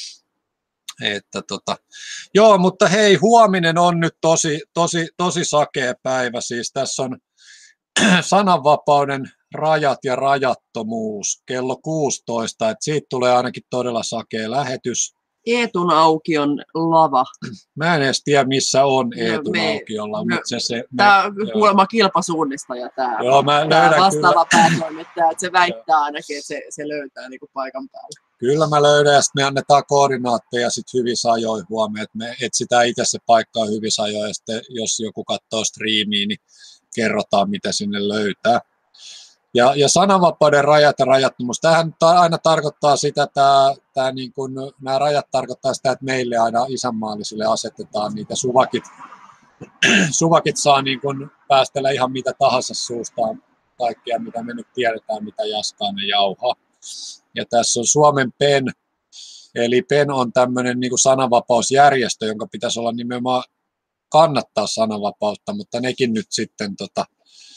Että tota, joo, mutta hei, huominen on nyt tosi, tosi, tosi sakea päivä. Siis tässä on sananvapauden rajat ja rajattomuus kello kuusitoista, että siitä tulee ainakin todella sakea lähetys. Eetun aukion lava. Mä en edes tiedä, missä on Eetun no, aukiolla. No, se, se, tämä on kuulemma kilpasuunnistaja, tämä, joo, mä tämä vastaava päätoimittaja, että se väittää ainakin, että se, se löytää niin kuin paikan päälle. Kyllä mä löydän, ja sitten me annetaan koordinaatteja sit hyvissä ajoin huomioon, että me etsitään itse se paikka hyvissä ajoin, ja sitten jos joku katsoo striimiä, niin kerrotaan, mitä sinne löytää. Ja, ja sananvapauden rajat ja rajattomuus, tämähän aina tarkoittaa sitä, että tämä, niin kun, nämä rajat tarkoittaa sitä, että meille aina isänmaallisille asetetaan niitä suvakit. Suvakit saa niin kun päästellä ihan mitä tahansa suustaan, kaikkea mitä me nyt tiedetään, mitä jaskaa ne jauhaa. Ja tässä on Suomen P E N, eli P E N on tämmöinen niin kun sananvapausjärjestö, jonka pitäisi olla nimenomaan kannattaa sananvapautta, mutta nekin nyt sitten... Tota,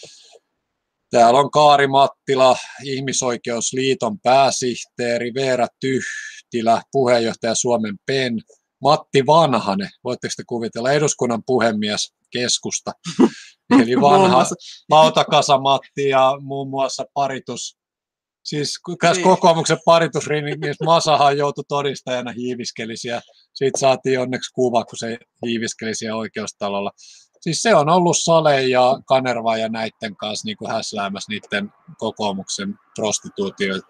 täällä on Kaari Mattila, Ihmisoikeusliiton pääsihteeri, Veera Tyhtilä, puheenjohtaja Suomen P E N, Matti Vanhanen, voitteko te kuvitella, eduskunnan puhemies keskusta, eli vanha lautakasa Matti ja muun muassa paritus, siis niin. Kokoomuksen paritusringissä Masahan joutui todistajana hiiviskeli siellä, siitä saatiin onneksi kuva, kun se hiiviskeli siellä oikeustalolla. Siis se on ollut Sale ja Kanerva ja näiden kanssa niin kuin häsläämässä niiden kokoomuksen prostituutioita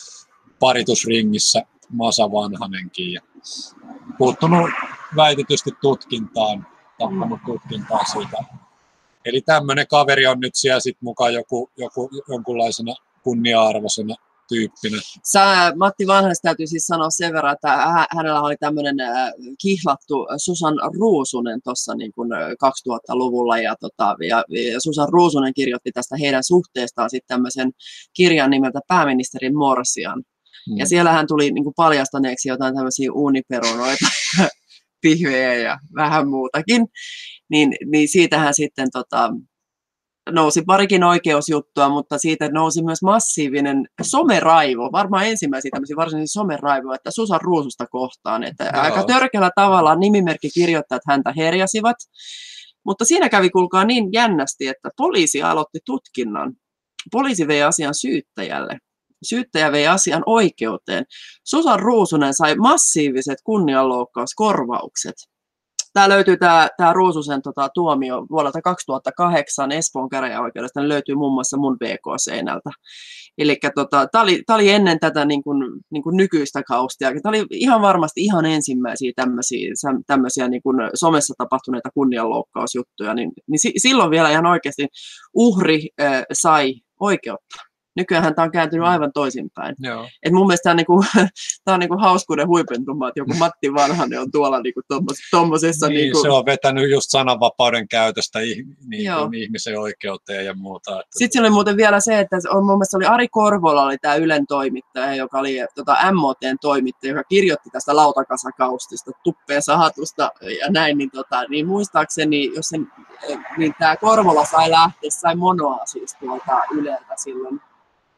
paritusringissä, Masa Vanhanenkin. Ja puuttunut väitetysti tutkintaan, tappanut tutkintaan siitä. Eli tämmöinen kaveri on nyt siellä sit mukaan joku, joku, jonkunlaisena kunnia-arvoisena tyyppinä. Sä, Matti Vanhanen täytyy siis sanoa sen verran, että hänellä oli tämmöinen kihlattu Susan Ruusunen tuossa niin kuin kaksituhattaluvulla ja, tota, ja, ja Susan Ruusunen kirjoitti tästä heidän suhteestaan sitten tämmöisen kirjan nimeltä Pääministerin Morsian. Hmm. Ja siellä hän tuli niin kuin paljastaneeksi jotain tämmöisiä uuniperunoita, pihvejä ja vähän muutakin. Niin, niin siitähän sitten tota, nousi parikin oikeusjuttua, mutta siitä nousi myös massiivinen someraivo, varmaan ensimmäisiä tämmöisiä varsinaisia someraivoja, että Susan Ruususta kohtaan, että Joo. aika törkeällä tavalla nimimerkkikirjoittajat häntä herjasivat, mutta siinä kävi kuulkaa niin jännästi, että poliisi aloitti tutkinnan, poliisi vei asian syyttäjälle, syyttäjä vei asian oikeuteen, Susan Ruusunen sai massiiviset kunnianloukkauskorvaukset. Tämä löytyy tämä, tämä Ruususen tota, tuomio vuodelta kaksituhattakahdeksan Espoon käräjäoikeudesta, ne löytyy muun muassa mun B K-seinältä. Eli tota, tämä oli, tämä oli ennen tätä niin kuin, niin kuin nykyistä kaustia. Tämä oli ihan varmasti ihan ensimmäisiä tämmöisiä, tämmöisiä niin kuin somessa tapahtuneita kunnianloukkausjuttuja. Niin, niin silloin vielä ihan oikeasti uhri äh, sai oikeutta. Nykyään tämä on kääntynyt aivan toisinpäin. Et mun mielestä tämä on, niinku, tämä on niinku hauskuuden huipentuma, että joku Matti Vanhanen on tuolla niinku tuommoisessa... Niin, niinku... se on vetänyt just sananvapauden käytöstä niin ihmisen oikeuteen ja muuta. Että... Sitten siellä oli muuten vielä se, että on, mun mielestä oli Ari Korvola, oli tämä Ylen toimittaja, joka oli tota, M O T:n toimittaja, joka kirjoitti tästä lautakasakaustista, tuppeen sahatusta ja näin, niin, tota, niin muistaakseni, jos sen, niin tämä Korvola sai lähteä, sai monoa siis tuolta Yleltä silloin.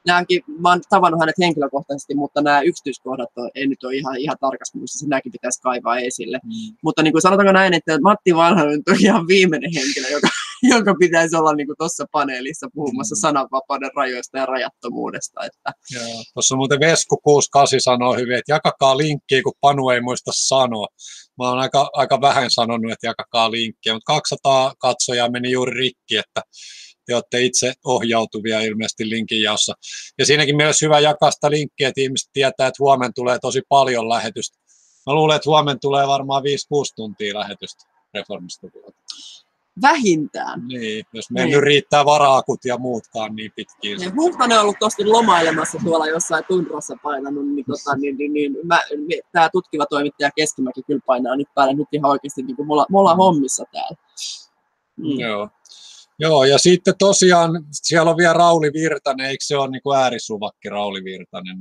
nämäkin, mä oon tavannut hänet henkilökohtaisesti, mutta nämä yksityiskohdat on, ei nyt ole ihan, ihan tarkasti muista, nämäkin pitäisi kaivaa esille. Mm. Mutta niin kuin sanotaanko näin, että Matti Vanhanen on ihan viimeinen henkilö, joka, jonka pitäisi olla niin tuossa paneelissa puhumassa mm. sananvapauden rajoista ja rajattomuudesta. Että. Tuossa muuten Vesku kuusikymmentäkahdeksan sanoo hyvin, että jakakaa linkkiä, kun Panu ei muista sanoa. Mä oon aika, aika vähän sanonut, että jakakaa linkkiä, mutta kaksisataa katsojaa meni juuri rikki, että te olette itse ohjautuvia ilmeisesti linkin jaossa. Ja siinäkin mielessä hyvä jakaa sitä linkkiä, että ihmiset tietää, että huomenna tulee tosi paljon lähetystä. Mä luulen, että huomenna tulee varmaan viisi kuusi tuntia lähetystä Reformista. Vähintään. Niin, jos meillä niin. riittää varaakut ja muutkaan niin pitkiin. Huhtanen on ollut tosti lomailemassa tuolla jossain tundrassa painanut, niin, tota, niin, niin, niin mä, tämä tutkiva toimittaja Keskimäki kyllä painaa nyt päälle nyt ihan oikeasti, niin kuin me, olla, me ollaan hommissa täällä. Mm. Joo. Joo, ja sitten tosiaan siellä on vielä Rauli Virtanen, eikö se ole niin kuin äärisuvakki Rauli Virtanen?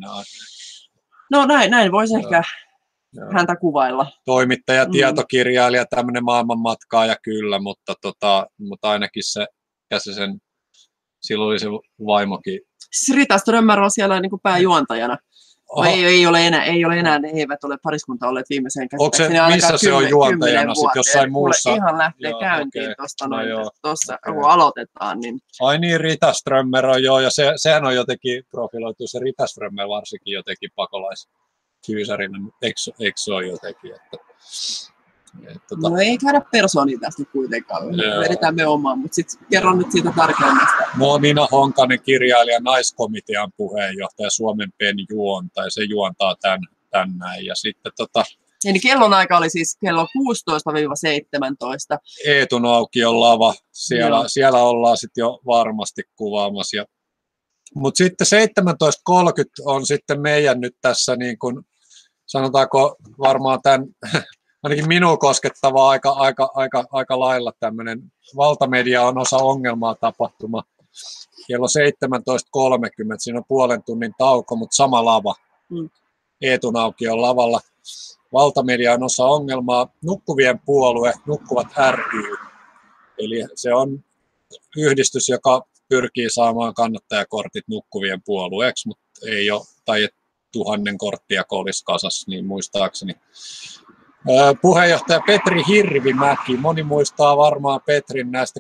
No näin, näin voisi ehkä Joo. häntä kuvailla. Toimittaja, tietokirjailija, tämmöinen maailmanmatkaaja kyllä, mutta, tota, mutta ainakin se, se sen, silloin oli se vaimokin. Siis Rita Strömmer on siellä niin kuin pääjuontajana. Ei, ei, ole enää, ei ole enää, ne eivät ole pariskunta olleet viimeiseen käsittääkseni. Onko se, missä se on juontajana sitten jossain muussa? Kuule, ihan lähtee joo, käyntiin okay. tuosta noin, no tuossa okay. kun aloitetaan. Niin. Ai niin, Rita Strömmer on joo, ja se, sehän on jotenkin profiloitu, se Rita Strömmer varsinkin jotenkin pakolaiskyysärinä, eikö, eikö se ole jotenkin? Että, et, tota... No ei käydä persoonia tästä kuitenkaan, vedetään me omaan, mutta sitten kerron nyt siitä tarkemmasta. No Nina Honkanen, kirjailija, naiskomitean puheenjohtaja, Suomen Pen juontaja, se juontaa tämän, tämän näin. Ja sitten tota... Eli kellonaika oli siis kello kuusitoista seitsemäntoista. Eetun Aukion lava, siellä, siellä ollaan sitten jo varmasti kuvaamassa. Ja... Mutta sitten seitsemäntoista kolmekymmentä on sitten meidän nyt tässä, niin kun, sanotaanko varmaan tämän... Ainakin minua koskettava aika, aika, aika, aika lailla tämmöinen valtamedia on osa ongelmaa tapahtuma. Kello seitsemäntoista kolmekymmentä, siinä on puolen tunnin tauko, mutta sama lava. Mm. Eetun Aukion lavalla. Valtamedia on osa ongelmaa. Nukkuvien puolue, Nukkuvat ry. Eli se on yhdistys, joka pyrkii saamaan kannattajakortit nukkuvien puolueeksi, mutta ei ole, tai tuhannen korttia olisi kasassa, niin muistaakseni. Puheenjohtaja Petri Hirvimäki, moni muistaa varmaan Petrin näistä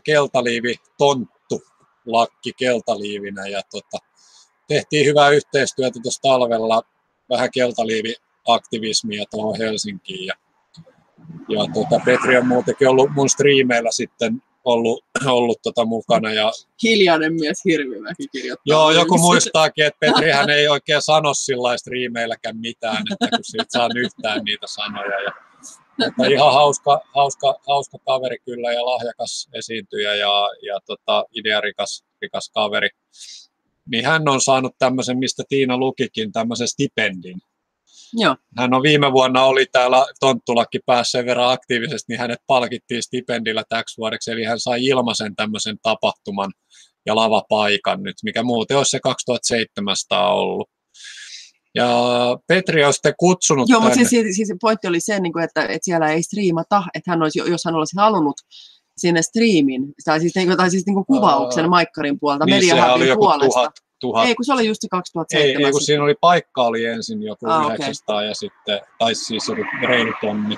keltaliivi-tonttu-lakki keltaliivinä ja tota, tehtiin hyvää yhteistyötä tuossa talvella, vähän keltaliivi-aktivismia tuohon Helsinkiin ja, ja tota, Petri on muutenkin ollut mun striimeillä sitten ollut, ollut tota mukana. Ja... Hiljainen mies Hirvimäki kirjoittaa. Joo, joku muistaakin, että Petrihän ei oikein sano sillä striimeilläkään mitään, että kun siitä saa yhtään niitä sanoja. Ja, mutta ihan hauska, hauska, hauska kaveri kyllä ja lahjakas esiintyjä ja, ja tota, idearikas rikas kaveri. Niin hän on saanut tämmöisen, mistä Tiina lukikin, tämmöisen stipendin. Joo. Hän on viime vuonna oli täällä Tonttulakki päässä sen verran aktiivisesti, niin hänet palkittiin stipendillä täksi vuodeksi, eli hän sai ilmaisen tämmöisen tapahtuman ja lavapaikan nyt, mikä muuten olisi se kaksituhattaseitsemänsataa ollut. Ja Petri on sitten kutsunut Joo, tänne. mutta siis, siis pointti oli se, että, että siellä ei striimata, että hän olisi, jos hän olisi halunnut sinne striimin, tai siis, tai siis niin kuin kuvauksen Maikkarin puolta, niin Mediahubin puolesta. Tuhat, tuhat. Ei, kun se oli just se kaksituhattaseitsemän. Ei, ei kun siinä oli paikka oli ensin joku ah, yhdeksänsataa okay. ja sitten, tai siis reilu tonni.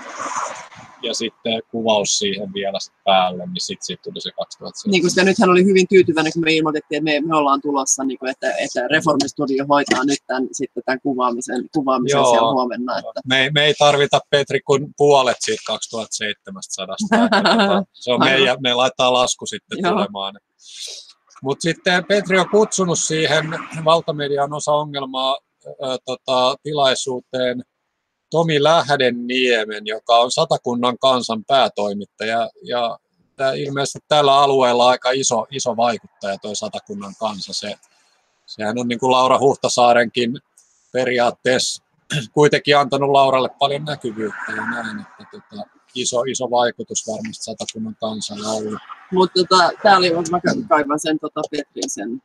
Ja sitten kuvaus siihen vielä päälle, niin sitten sit tuli se kaksituhattaseitsemän. Niin, koska nythän oli hyvin tyytyväinen, kun me ilmoitettiin, että me, me ollaan tulossa, niin kuin, että, että Reformistudio hoitaa nyt tämän, sitten tämän kuvaamisen, kuvaamisen joo, siellä huomenna. Että... Me, me ei tarvita, Petri, kuin puolet siitä kaksituhattaseitsemänsataa. Tota, se on meidän, me laittaa lasku sitten joo. tulemaan. Mutta sitten Petri on kutsunut siihen valtamedian osa ongelmaa ää, tota, tilaisuuteen Tomi Lähdenniemen, joka on Satakunnan Kansan päätoimittaja, ja tämä ilmeisesti tällä alueella aika iso, iso vaikuttaja tuo Satakunnan Kansa. Se, sehän on niin kuin Laura Huhtasaarenkin periaatteessa kuitenkin antanut Lauralle paljon näkyvyyttä ja näin, että tota, iso, iso vaikutus varmasti Satakunnan Kansalla on ollut. Mutta tota, tämä oli, mä kaivan sen tota Petrin sen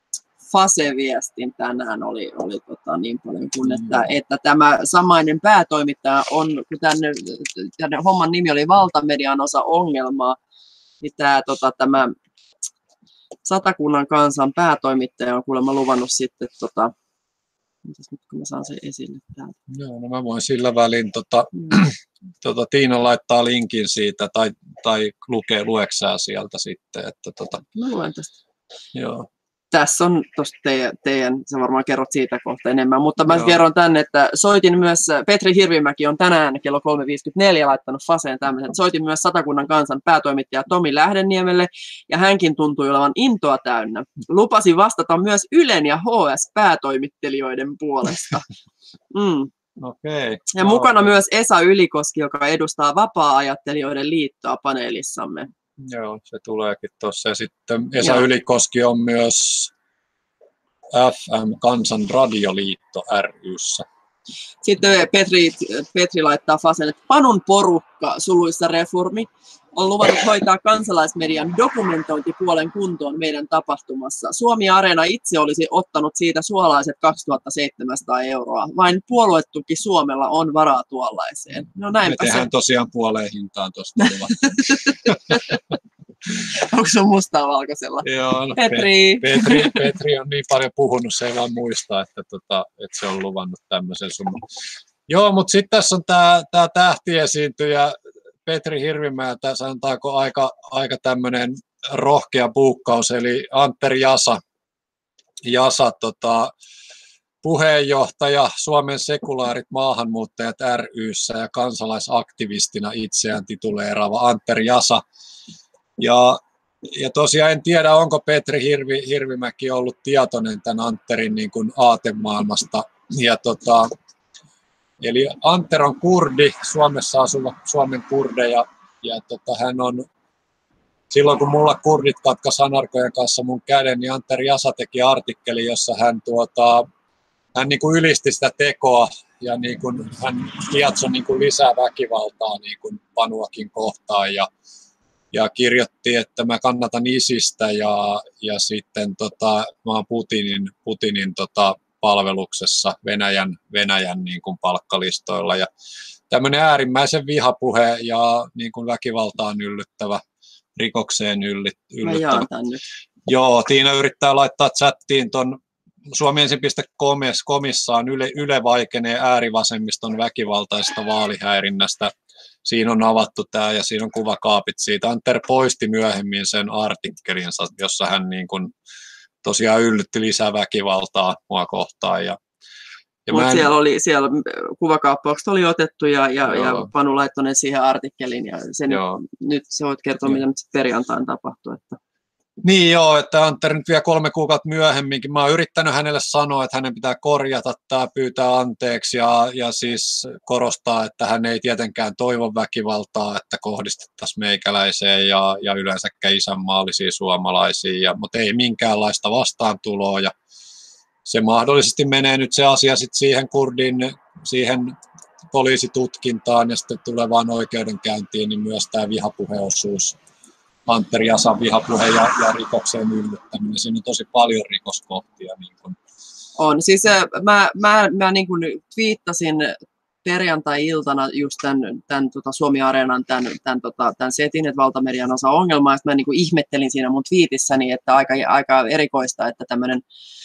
Fase-viestin tänään oli, oli tota niin paljon kuin, että, mm. että tämä samainen päätoimittaja on, kun tänne, tänne homman nimi oli Valtamedian osa ongelmaa, niin tämä, tota, tämä Satakunnan Kansan päätoimittaja on kuulemma luvannut sitten, tota, mitäs nyt kun mä saan sen esille täältä. Joo, no mä voin sillä välin, tota, mm. tota, Tiina laittaa linkin siitä, tai, tai lukee, lueksää sieltä sitten. Että, tota, mä luen tästä. Joo. Tässä on tuosta teidän, teidän, sä varmaan kerrot siitä kohta enemmän, mutta mä Joo. kerron tänne, että soitin myös, Petri Hirvimäki on tänään kello kolme viisikymmentäneljä laittanut Faseen tämmöisen, soitin myös Satakunnan Kansan päätoimittaja Tomi Lähdeniemelle, ja hänkin tuntui olevan intoa täynnä. Lupasi vastata myös Ylen ja H S-päätoimittelijoiden puolesta. Mm. Okay. Ja mukana myös Esa Ylikoski, joka edustaa Vapaa-ajattelijoiden liittoa paneelissamme. Joo, se tuleekin tuossa. Ja sitten Esa Joo. Ylikoski on myös F M Kansan Radioliitto ry:ssä. Sitten Petri, Petri laittaa Fasen, että Panun porukka, suluissa reformi, on luvannut hoitaa kansalaismedian dokumentointipuolen kuntoon meidän tapahtumassa. Suomi Areena itse olisi ottanut siitä suolaiset kaksituhattaseitsemänsataa euroa. Vain puoluetuki Suomella on varaa tuollaiseen. No näinpä Me tehdään se. tosiaan puoleen hintaan tuosta. Onko se mustaa valkoisella? Joo, no, Petri. Petri. Petri on niin paljon puhunut, se ei vaan muista, että, tota, että se on luvannut tämmöisen summan. Joo, mutta sitten tässä on tämä tähtiesiintyjä Petri Hirvimäeltä, sanotaanko aika, aika tämmöinen rohkea buukkaus, eli Antteri Jasa, Jasa tota, puheenjohtaja Suomen sekulaarit maahanmuuttajat ry:ssä ja kansalaisaktivistina itseään tituleeraava Antteri Jasa. Ja, ja tosiaan en tiedä, onko Petri Hirvi, Hirvimäki ollut tietoinen tämän Antterin niin kuin aatemaailmasta. Ja tota, eli Antter on kurdi, Suomessa asuva Suomen kurdeja. Ja tota, hän on, silloin kun mulla kurdit katkaisi anarkojen kanssa mun käden, niin Antteri Jasa teki artikkeli, jossa hän, tuota, hän niin kuin ylisti sitä tekoa. Ja niin kuin, hän lietsoi niin kuin lisää väkivaltaa niin kuin Panuakin kohtaan. Ja Ja kirjoitti, että mä kannatan ISIStä ja, ja sitten tota, mä oon Putinin, Putinin tota, palveluksessa Venäjän, Venäjän niin kuin palkkalistoilla. Ja tämmöinen äärimmäisen vihapuhe ja niin kuin väkivaltaan yllyttävä, rikokseen yllyttävä. Mä jaan tän nyt. Joo, Tiina yrittää laittaa chattiin ton suomiensin piste comissaan Yle, Yle vaikenee äärivasemmiston väkivaltaisesta vaalihäirinnästä. Siinä on avattu tämä ja siinä on kuvakaapit siitä. Antter poisti myöhemmin sen artikkelinsa, jossa hän niin kuin tosiaan yllytti lisää väkivaltaa mua kohtaan. Ja, ja Mutta en... siellä, oli, siellä kuvakaappaukset oli otettu ja, ja, ja Panu laittoi ne siihen artikkelin. Ja sen, nyt sä voit kertoa, mitä nyt perjantain tapahtui. Että... Niin joo, että Antter nyt vielä kolme kuukautta myöhemminkin. Mä oon yrittänyt hänelle sanoa, että hänen pitää korjata tämä, pyytää anteeksi ja, ja siis korostaa, että hän ei tietenkään toivo väkivaltaa, että kohdistettaisiin meikäläiseen ja, ja yleensäkään isänmaallisiin suomalaisiin, ja, mutta ei minkäänlaista vastaantuloa. Ja se mahdollisesti menee nyt se asia sitten siihen kurdin, siihen poliisitutkintaan ja sitten tulevaan oikeudenkäyntiin, niin myös tämä vihapuheosuus. Antteri Jasan vihapuhe ja, ja rikokseen yllyttäminen. Siinä on tosi paljon rikoskohtia. Niin kun. On. Siis mä, mä, mä niin kuin twiittasin perjantai-iltana just tämän, tämän tota Suomi Areenan tämän, tämän, tota, tämän setin, että valtamedian osa ongelmaa. Mä niin kuin ihmettelin siinä mun twiitissäni, että aika, aika erikoista, että tämmöinen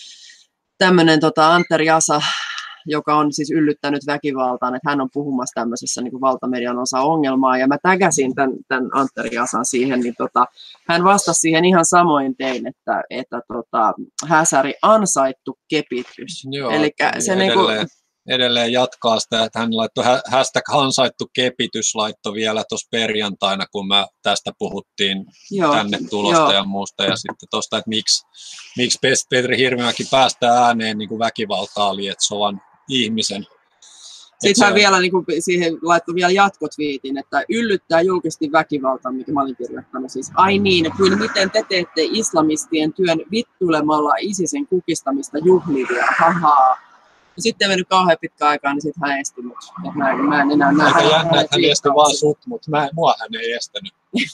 tämmöinen tota Antteri Jasa, joka on siis yllyttänyt väkivaltaan, että hän on puhumassa tämmöisessä niin kuin valtamedian osa ongelmaa, ja mä tägäsin tämän, tämän Antteri Jasan siihen, niin tota, hän vastasi siihen ihan samoin tein, että, että tota, häsäri ansaittu kepitys. Joo, eli se edelleen, niin kuin... edelleen jatkaa sitä, että hän laittoi hashtag ansaittu kepitys, laittoi vielä tuossa perjantaina, kun mä tästä puhuttiin joo, tänne tulosta joo. ja muusta, ja sitten tuosta, että miksi, miksi Petri Hirvimäki päästää ääneen niin kuin väkivaltaa lietsovan ihmisen. Sitten hän vielä niin kuin, siihen laittoi vielä jatkotviitin, että yllyttää julkisesti väkivaltaa, mikä mä olin kirjoittanut. Siis, ai niin, kuin miten te teette islamistien työn vittuilemalla ISISin kukistamista juhlivia, hahaa. Ja sitten mennyt kauhean pitkä aikaa, niin sitten hän esti mut. Mä, mä en enää näe. Aika jännä, että hän esti vaan sut, mutta mä, mua hän ei estänyt.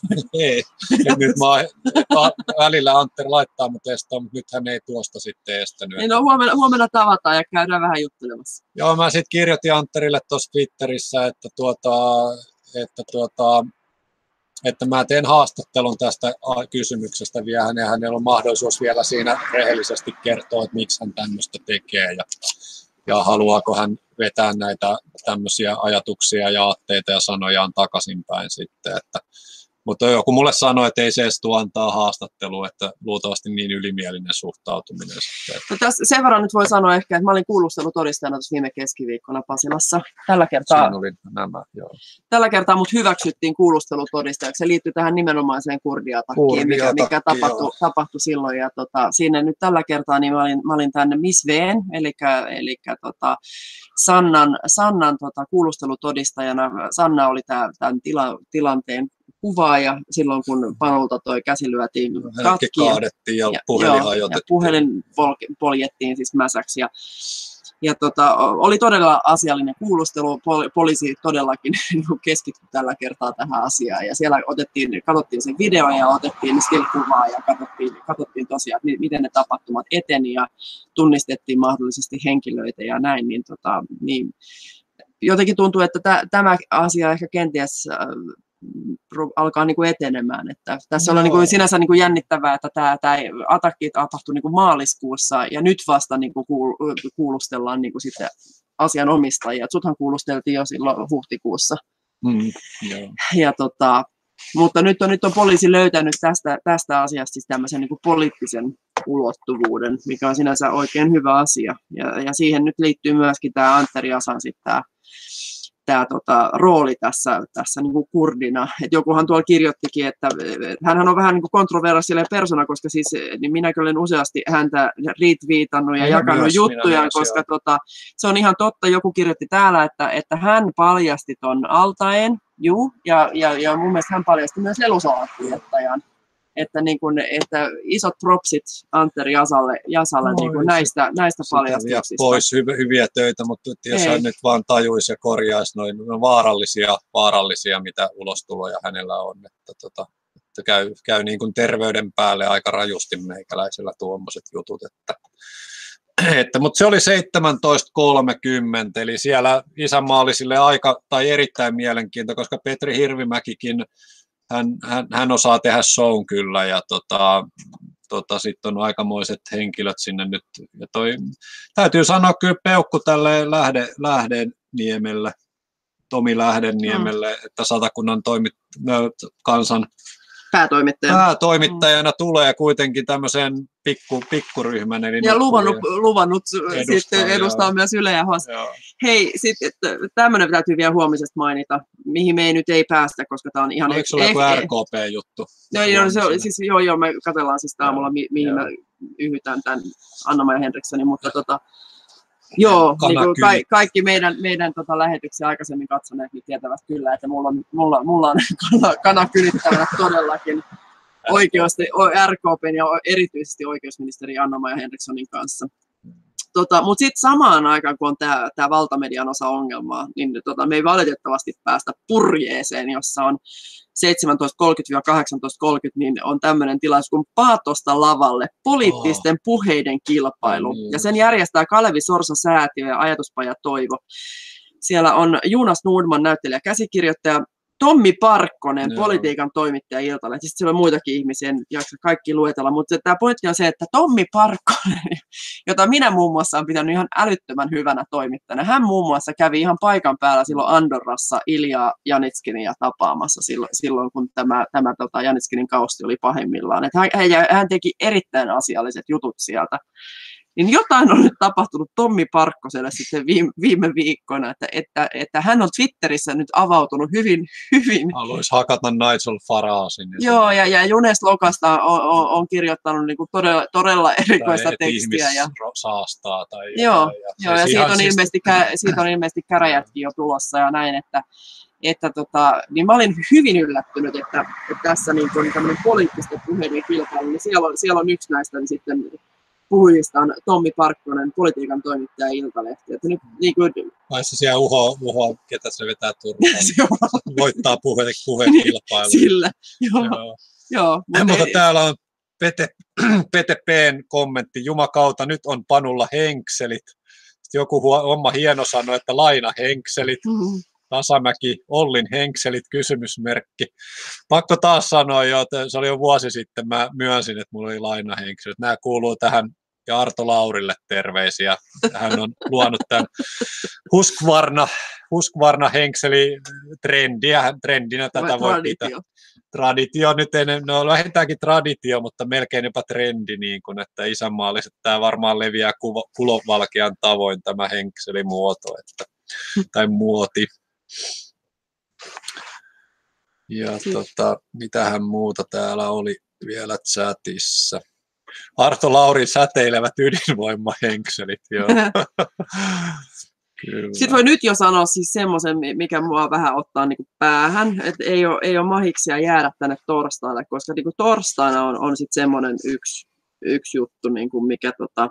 ei. Nyt mä oon, välillä Antter laittaa mut estää, mutta nyt hän ei tuosta sitten estänyt. Niin, no, huomenna, huomenna tavataan ja käydään vähän juttelemassa. Joo, mä sitten kirjoitin Antterille tuossa Twitterissä, että, tuota, että tuota, että mä teen haastattelun tästä kysymyksestä vielä, ja hänellä on mahdollisuus vielä siinä rehellisesti kertoa, että miksi hän tämmöistä tekee, ja, ja haluaako hän vetää näitä tämmöisiä ajatuksia ja aatteita ja sanojaan takaisinpäin sitten, että mutta joku mulle sanoi, että ei se edes tuo antaa haastattelua, että luultavasti niin ylimielinen suhtautuminen sitten. No tässä sen verran nyt voi sanoa ehkä, että mä olin kuulustelutodistajana tuossa viime keskiviikkona Pasilassa. Tällä kertaa, oli nämä, joo. Tällä kertaa mut hyväksyttiin kuulustelutodistajaksi. Se liittyy tähän nimenomaiseen kurdiatakkiin, mikä, mikä tapahtui, tapahtui silloin. Ja tota, siinä nyt tällä kertaa niin mä olin, mä olin tänne Miss V:n, eli, eli tota, Sannan, Sannan tota, kuulustelutodistajana. Sanna oli tämän tila, tilanteen kuvaaja silloin, kun Panulta toi käsi lyötiin katki. kaadettiin ja, ja puhelin hajotettiin. Ja puhelin pol, poljettiin siis mäsäksi. Ja, ja tota, oli todella asiallinen kuulustelu. Pol, poliisi todellakin keskittyi tällä kertaa tähän asiaan. Ja siellä otettiin, katsottiin sen video ja otettiin still-kuvaa ja katsottiin, katsottiin tosiaan, että miten ne tapahtumat eteni ja tunnistettiin mahdollisesti henkilöitä ja näin. Niin, tota, niin, jotenkin tuntuu, että tä, tämä asia ehkä kenties alkaa niin kuin etenemään. Että tässä no. on niin kuin sinänsä niin kuin jännittävää, että tämä, tämä atakki tapahtui niin kuin maaliskuussa ja nyt vasta niin kuin kuulustellaan niin kuin sitten asianomistajia. Suthan kuulusteltiin jo silloin huhtikuussa. Mm, yeah. ja, tota, mutta nyt on, nyt on poliisi löytänyt tästä, tästä asiasta siis tämmöisen niin kuin poliittisen ulottuvuuden, mikä on sinänsä oikein hyvä asia. Ja, ja siihen nyt liittyy myöskin tämä Antteri Asan sitten tämä tämä tota, rooli tässä, tässä niin kuin kurdina. Et jokuhan tuolla kirjoittikin, että hänhän on vähän niin kuin kontroversiaalinen persona, koska siis niin minäkin olen useasti häntä retweetannut ja minä jakanut myös, juttuja, koska tota, se on ihan totta. Joku kirjoitti täällä, että, että hän paljasti ton Altaen, juu, ja, ja, ja mun mielestä hän paljasti myös lelusalaattijottajan. Että, niin kuin, että isot propsit Antteri Jasalle, Jasalle no, niin kuin näistä, näistä paljastuksista. Pois hyv- hyviä töitä, mutta jos hän nyt vaan tajuisi ja korjaisi noin no, vaarallisia, vaarallisia, mitä ulostuloja hänellä on. Että, tota, että käy, käy niin kuin terveyden päälle aika rajusti meikäläisellä tuommoiset jutut. Että, että, mutta se oli seitsemäntoista kolmekymmentä, eli siellä isänmaallisille aika tai erittäin mielenkiintoista, koska Petri Hirvimäkikin Hän, hän, hän osaa tehdä shown kyllä ja tota, tota, sitten on aikamoiset henkilöt sinne nyt. Ja toi, täytyy sanoa kyllä peukku tälle Lähde, Lähdeniemelle, Tomi Lähdeniemelle, mm. että Satakunnan toimit, kansan päätoimittajana, päätoimittajana mm. tulee kuitenkin tämmöiseen pikku, pikkuryhmän. Eli ja luvannut, luvannut edustaa, sitten edustaa ja, myös Yle ja H O S. Hei, sitten tämmöinen täytyy vielä huomisesta mainita, mihin me ei nyt ei päästä, koska tämä on ihan... Oliko sulla joku R K P-juttu? Joo, joo, se oli, siis, joo, joo, me katsellaan siis aamulla, mi, mihin joo. me yhytään tämän Anna-Maja Henrikssonin, mutta tota, joo, niin kuin ka- kaikki meidän, meidän tota, lähetyksiä aikaisemmin katsoneet niin tietävät kyllä, että mulla on, mulla, mulla on kana, kana kylittävänä todellakin oikeasti R K P:n ja erityisesti oikeusministeri Anna-Maja Henrikssonin kanssa. Tota, mutta sitten samaan aikaan, kun on tämä valtamedian osa ongelmaa, niin tota, me ei valitettavasti päästä purjeeseen, jossa on seitsemäntoista kolmekymmentä kahdeksantoista kolmekymmentä, niin on tämmöinen tilaisuus kuin Paatosta lavalle, poliittisten oh. puheiden kilpailu. Mm. Ja sen järjestää Kalevi Sorsa-säätiö ja Ajatuspaja Toivo. Siellä on Jonas Nordman, näyttelijä käsikirjoittaja, Tommi Parkkonen, Joo. politiikan toimittaja Iltalle. Sitten siellä on muitakin ihmisiä, en jaksa kaikki luetella, mutta tämä pointti on se, että Tommi Parkkonen, jota minä muun muassa olen pitänyt ihan älyttömän hyvänä toimittajana, hän muun muassa kävi ihan paikan päällä silloin Andorrassa Ilja Janitskinia tapaamassa silloin, silloin kun tämä, tämä tota, Janitskinin kausti oli pahimmillaan. Että hän, hän teki erittäin asialliset jutut sieltä. Niin jotain on nyt tapahtunut Tommi Parkkoselle sitten viime, viime viikkoina, että, että, että hän on Twitterissä nyt avautunut hyvin, hyvin. Haluaisi hakata Nigel Faragein. Joo, ja, ja Junes Lokasta on, on, on kirjoittanut niin kuin todella, todella erikoista tai tekstiä. Ja saastaa tai joo, jotain, ja, joo, ja siitä, on siis... ilmeisesti, siitä on ilmeisesti käräjätkin jo tulossa ja näin, että Että tota, niin mä olin hyvin yllättynyt, että, että tässä niin kuin tämmöinen poliittisten puheiden kilpailu, niin siellä on, siellä on yksi näistä niin sitten puhujista on Tommi Parkkonen, politiikan toimittaja Iltalehti. Että nyt, niin kuin... Vai se siellä uho, uho, ketä se vetää turpaan, voittaa puhe, puhekilpailu. Sillä, joo. joo. joo mutta mutta ei... täällä on Pete, Pete P:n kommentti, jumakauta, nyt on panulla henkselit. Sitten joku homma hieno sanoi, että laina henkselit. Mm-hmm. Tasamäki, Ollin henkselit, kysymysmerkki. Pakko taas sanoa jo, että se oli jo vuosi sitten, mä myönsin, että mulla oli lainahenkselit. Nämä kuuluu tähän ja Arto Laurille terveisiä. Hän on luonut tämän Husqvarna, Husqvarna henkseli trendiä, trendinä tätä voi pitää. Traditio nyt ei, no vähintäänkin traditio, mutta melkein jopa trendi, niin kuin, että isänmaalliset tämä varmaan leviää kulovalkean tavoin tämä henkselimuoto, että, tai muoti. Ja tota, mitähän muuta täällä oli vielä chatissa. Arto Laurin säteilevät ydinvoimahenkselit, joo. Kyllä. Sitten voi nyt jo sanoa siis semmoisen, mikä mua vähän ottaa niinku päähän, että ei ole, ei ole mahiksia jäädä tänne torstaille, koska niinku torstaina on, on sitten semmoinen yksi, yksi juttu, niinku mikä tota,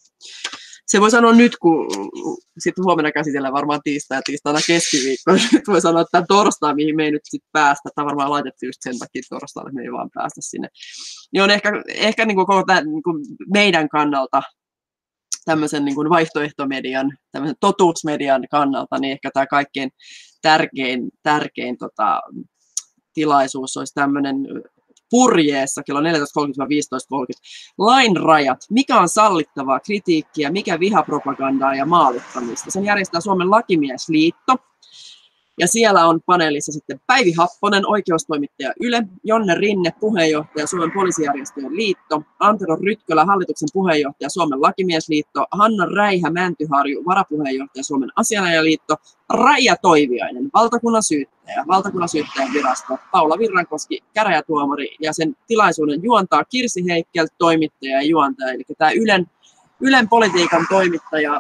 se voi sanoa nyt, kun sitten huomenna käsitellään varmaan tiistai ja tiistaina keskiviikko, nyt voi sanoa, että torstai, mihin me ei nyt sitten päästä, tämä varmaan laitettiin just sen takia torstaille, että me ei vaan päästä sinne, niin on ehkä, ehkä niinku koko tämän, niinku meidän kannalta, tämmöisen niin kuin vaihtoehtomedian, tämmöisen totuusmedian kannalta, niin ehkä tämä kaikkein tärkein, tärkein tota, tilaisuus olisi tämmöinen purjeessa kello neljätoista kolmekymmentä viisitoista kolmekymmentä. Lain rajat, mikä on sallittavaa kritiikkiä, mikä vihapropagandaa ja maalittamista. Sen järjestää Suomen lakimiesliitto. Ja siellä on paneelissa sitten Päivi Happonen, oikeustoimittaja Yle, Jonne Rinne, puheenjohtaja Suomen poliisijärjestöjen liitto, Antero Rytkölä, hallituksen puheenjohtaja Suomen lakimiesliitto, Hanna Räihä Mäntyharju, varapuheenjohtaja Suomen asianajaliitto, Raija Toiviainen, valtakunnan syyttäjä, valtakunnan syyttäjän virasto, Paula Virrankoski, käräjätuomari, ja sen tilaisuuden juontaa Kirsi Heikkel, toimittaja ja juontaja, eli tämä Ylen, Ylen politiikan toimittaja,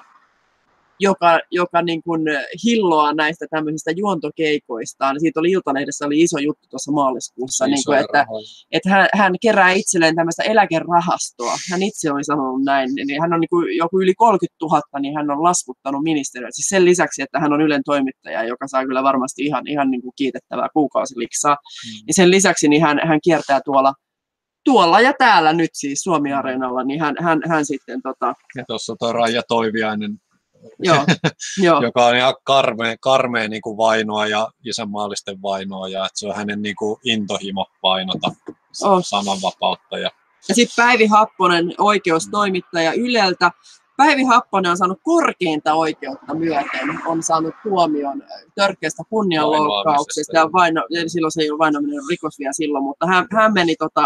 joka, joka niin kuin hilloaa näistä tämmöisistä juontokeikoistaan. Siitä oli Iltalehdessä oli iso juttu tuossa maaliskuussa, niin kuin, että, että hän, hän kerää itselleen tämmöistä eläkerahastoa. Hän itse oli sanonut näin, niin hän on niin kuin joku yli kolmekymmentätuhatta, niin hän on laskuttanut ministeriötä. Siis sen lisäksi, että hän on Ylen toimittaja, joka saa kyllä varmasti ihan, ihan niin kuin kiitettävää kuukausiliksaa. Mm. Niin sen lisäksi niin hän, hän kiertää tuolla Tuolla ja täällä nyt siis Suomi-areenalla, niin hän, hän, hän sitten... Tota... Ja tuossa tuo Raija Toiviainen, Joo, jo. joka on ihan karmea, karmea niin kuin vainoa ja isänmaallisten vainoa, ja että se on hänen niin kuin intohimo vainota oh. sananvapautta. Ja, ja sitten Päivi Happonen, oikeustoimittaja Yleltä. Päivi Happonen on saanut korkeinta oikeutta myöten, on saanut tuomion törkeästä kunnianloukkauksesta, ja vaino, silloin se ei ole vainoaminen rikos vielä silloin, mutta hän, hän meni, tota,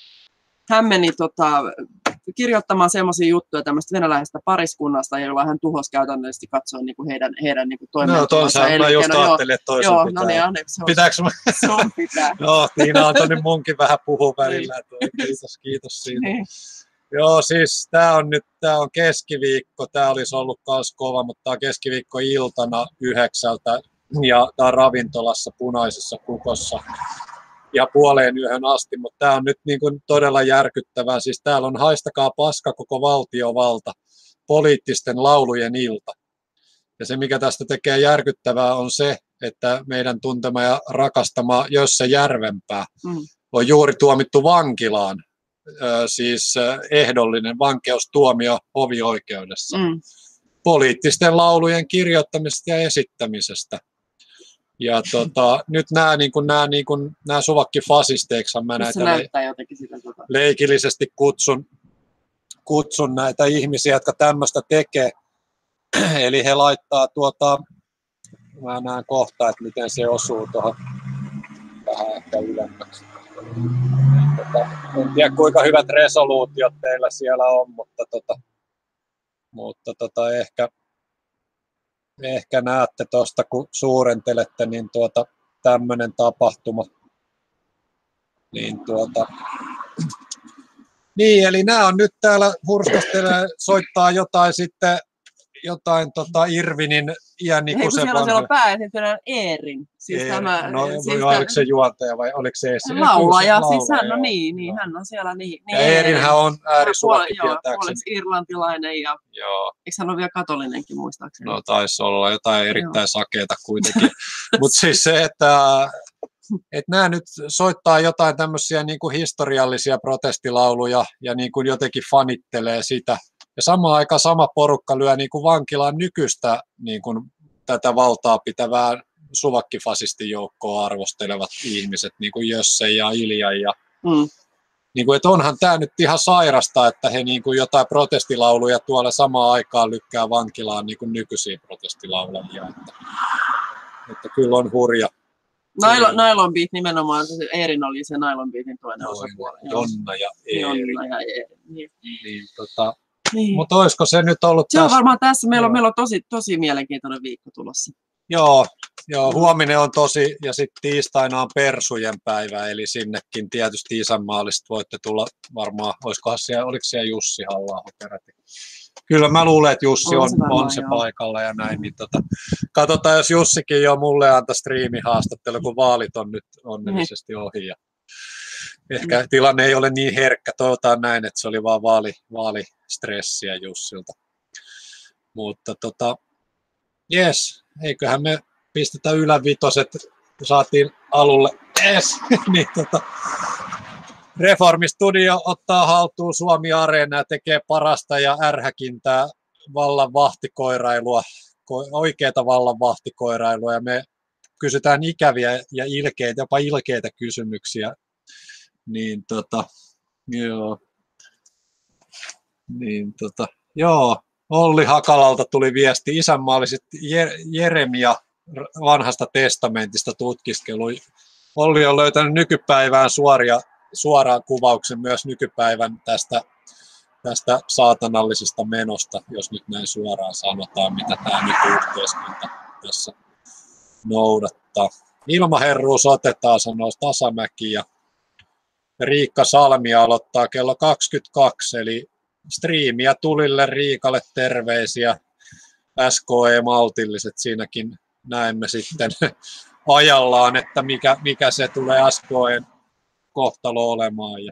hän meni tota, kirjoittamaan semmoisia juttuja tämmöistä venäläisestä pariskunnasta, jolla hän tuhosi käytännöllisesti katsoen niin kuin heidän, heidän niin kuin toimeentulossa. No, mä just ajattelin, että toisen joo, pitää. No niin, anneeksi. Pitääkö mä? Se on pitää. Joo, Tiina antoi munkin vähän puhua välillä. Kiitos, kiitos siitä. Niin. Joo, siis tämä on nyt tää on keskiviikko, tämä olisi ollut myös kova, mutta tämä on keskiviikko-iltana yhdeksältä ja tämä on ravintolassa Punaisessa Kukossa ja puoleen yhden asti, mutta tämä on nyt niin kuin todella järkyttävää. Siis täällä on haistakaa paska koko valtiovalta, poliittisten laulujen ilta. Ja se, mikä tästä tekee järkyttävää, on se, että meidän tuntema ja rakastama Jösse Järvenpää mm. on juuri tuomittu vankilaan. Siis ehdollinen vankeustuomio hovioikeudessa mm. poliittisten laulujen kirjoittamisesta ja esittämisestä. Ja tota, nyt nämä, niin kuin, nämä, niin kuin, nämä suvakkifasisteiksi mä näitä le- sitä, tota. leikillisesti kutsun, kutsun näitä ihmisiä, jotka tämmöistä tekee. Eli he laittaa tuota, mä näen kohta, että miten se osuu tuohon vähän ehkä ylemmäksi. Tota, en tiedä kuinka hyvät resoluutiot teillä siellä on, mutta, tota, mutta tota, ehkä, ehkä näette tuosta, kun suurentelette, niin tuota, tämmöinen tapahtuma. Niin, tuota, niin, eli nämä on nyt täällä hurskastelee, soittaa jotain sitten, jotain tota Irvinin iänikuisen vanhoja. Siellä on siellä pääesiintyjänä Eerin. Siis Eerin. Tämä, no, siis vai tämä, oliko se juontaja vai oliko se esi? Laulaja, siis hän on niin, niin, hän on siellä niin. niin ja Eerinhän on äärisuvakki tietääkseni. Puoliksi irlantilainen ja joo. Eikö hän ole vielä katolinenkin muistaakseni? No taisi olla jotain erittäin joo. sakeita kuitenkin. Mutta siis se, että et nämä nyt soittaa jotain tämmöisiä niin kuin historiallisia protestilauluja ja niin kuin jotenkin fanittelee sitä. Ja samaan aikaan sama porukka lyö niin kuin vankilaan nykyistä niin kuin tätä valtaa pitävää suvakkifasistijoukkoa arvostelevat ihmiset, niin kuin Jösse ja Ilja. Ja, mm. niin kuin, että onhan tämä nyt ihan sairasta, että he niin kuin jotain protestilauluja tuolla samaan aikaan lykkää vankilaan niin kuin nykyisiä protestilaulajia. Että, että kyllä on hurja. Nylon, Nylon Beat nimenomaan, Eerin oli se Nylon Beatin toinen osapuoli. Jonna ja Eeri. Jonna ja Eeri. Niin. Niin, tota, niin. Mutta olisiko se nyt ollut se tässä? on varmaan tässä. Meillä on, meillä on tosi, tosi mielenkiintoinen viikko tulossa. Joo, joo, huominen on tosi, ja sitten tiistaina on Persujen päivä, eli sinnekin tietysti isänmaallisesti voitte tulla varmaan, olisikohan siellä, oliko siellä Jussi Halla-aho peräti? Kyllä mä luulen, että Jussi on, on, se, varmaan, on se paikalla ja näin, niin tota, katsotaan, jos Jussikin jo mulle antaa striimihaastattelu, kun vaalit on nyt onnellisesti ohi. Ja ehkä mm. tilanne ei ole niin herkkä, toivotaan näin, että se oli vaan vaali, vaalistressiä Jussilta. Mutta tota, jes, eiköhän me pistetä ylävitoset, saatiin alulle, jes, niin tota, Reformistudio ottaa haltuun Suomi Areena ja tekee parasta ja ärhäkintää vallan vahtikoirailua, oikeaa vallan vahtikoirailua, ja me kysytään ikäviä ja ilkeitä, jopa ilkeitä kysymyksiä, niin tota, joo, niin tota, joo, Olli Hakalalta tuli viesti, isänmaalliset Jeremia vanhasta testamentista tutkiskelu. Olli on löytänyt nykypäivään suoria, suoraan kuvauksen myös nykypäivän tästä, tästä saatanallisesta menosta, jos nyt näin suoraan sanotaan, mitä tämä nykyyhteiskunta tässä noudattaa. Ilmaherruus otetaan, sanoo Tasamäki, ja Riikka Salmi aloittaa kello kaksikymmentäkaksi, eli striimiä Tulille, Riikalle terveisiä, S K E-maltilliset, siinäkin näemme sitten ajallaan, että mikä, mikä se tulee S K E:n kohtalo olemaan. Ja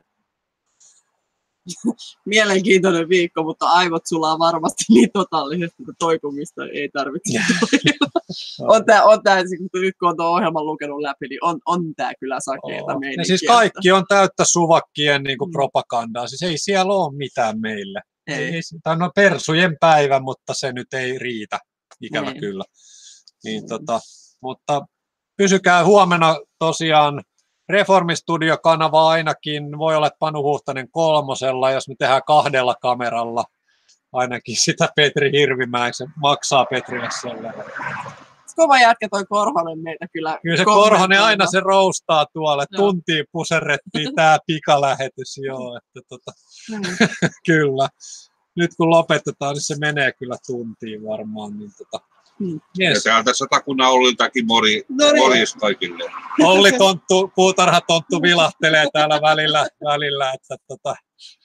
mielenkiintoinen viikko, mutta aivot sulaa varmasti niin totaalisesti, että toikumista ei tarvitse toilla. on tämä, on tää, nyt kun on tuon ohjelman lukenut läpi, niin on, on tämä kyllä sakeeta meininkiä. Siis kaikki on täyttä suvakkien niin kuin mm. propagandaa, siis ei siellä ole mitään meille. Ei. Ei, tämä on Persujen päivä, mutta se nyt ei riitä, ikävä ei. Kyllä. Niin, mm. tota, mutta pysykää huomenna tosiaan. Reformistudio-kanava ainakin, voi olla Panu Huhtanen kolmosella, jos me tehdään kahdella kameralla. Ainakin sitä Petri Hirvimäen, se maksaa Petrille sen. Kova jätkä toi Korhonen meitä kyllä. Kyllä se Korhonen aina se roustaa tuolle. Tuntiin puserrettiin tää pikalähetys, joo. Että tota, mm. kyllä. Nyt kun lopetetaan, niin se menee kyllä tuntiin varmaan. Niin tota. Mm. Yes. Ja täältä Satakunnan Olliltakin mori, no niin. Morjens kaikille. Olli Tonttu, puutarhatonttu vilahtelee täällä välillä, välillä että tota,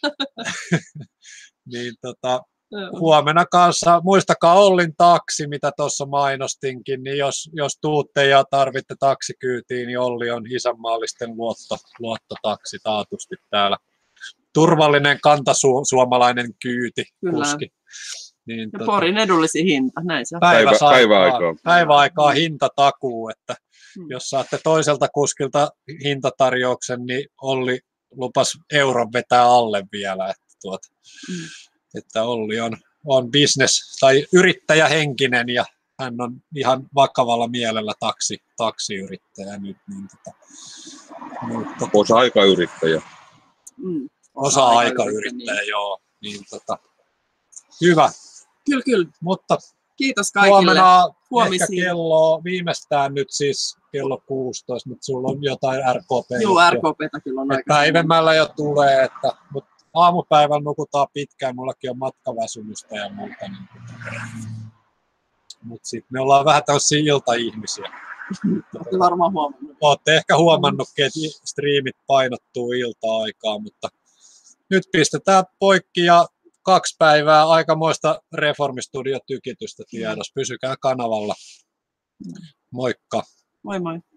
niin tota, huomenna kanssa, muistakaa Ollin taksi, mitä tuossa mainostinkin, niin jos, jos tuutte ja tarvitte taksikyytiin, niin Olli on isänmaallisten luotto, luottotaksi taatusti täällä. Turvallinen kantasuomalainen kyyti, kuski. Niin, ja tota, Porin edullisin hinta, näin se on. Päivä, päiväaikaa. Päiväaikaa hintatakuu, että mm. jos saatte toiselta kuskilta hintatarjouksen, niin Olli lupas euron vetää alle vielä. Että, tuota, mm. että Olli on, on business- tai yrittäjähenkinen ja hän on ihan vakavalla mielellä taksi, taksiyrittäjä nyt. Niin, tota, mutta, osa-aikayrittäjä. Mm. Osa-aikayrittäjä, joo. Niin, tota, hyvä. Kyllä, kyllä. Mutta kiitos kaikille. Huomenna ehkä kello, viimeistään nyt siis kello kuusitoista, mutta sulla on jotain R K P. Joo, R K P:tä kyllä on aika. Päivämällä jo tulee, että, mutta aamupäivällä nukutaan pitkään, mullakin on matkaväsymystä ja muuta. Niin, mutta sitten me ollaan vähän tämmöisiä iltaihmisiä. Olette varmaan huomannut. Olette ehkä huomannutkin, että striimit painottuu ilta-aikaa, mutta nyt pistetään poikki ja kaksi päivää aikamoista Reformistudio-tykitystä tiedossa. Pysykää kanavalla. Moikka. Moi moi.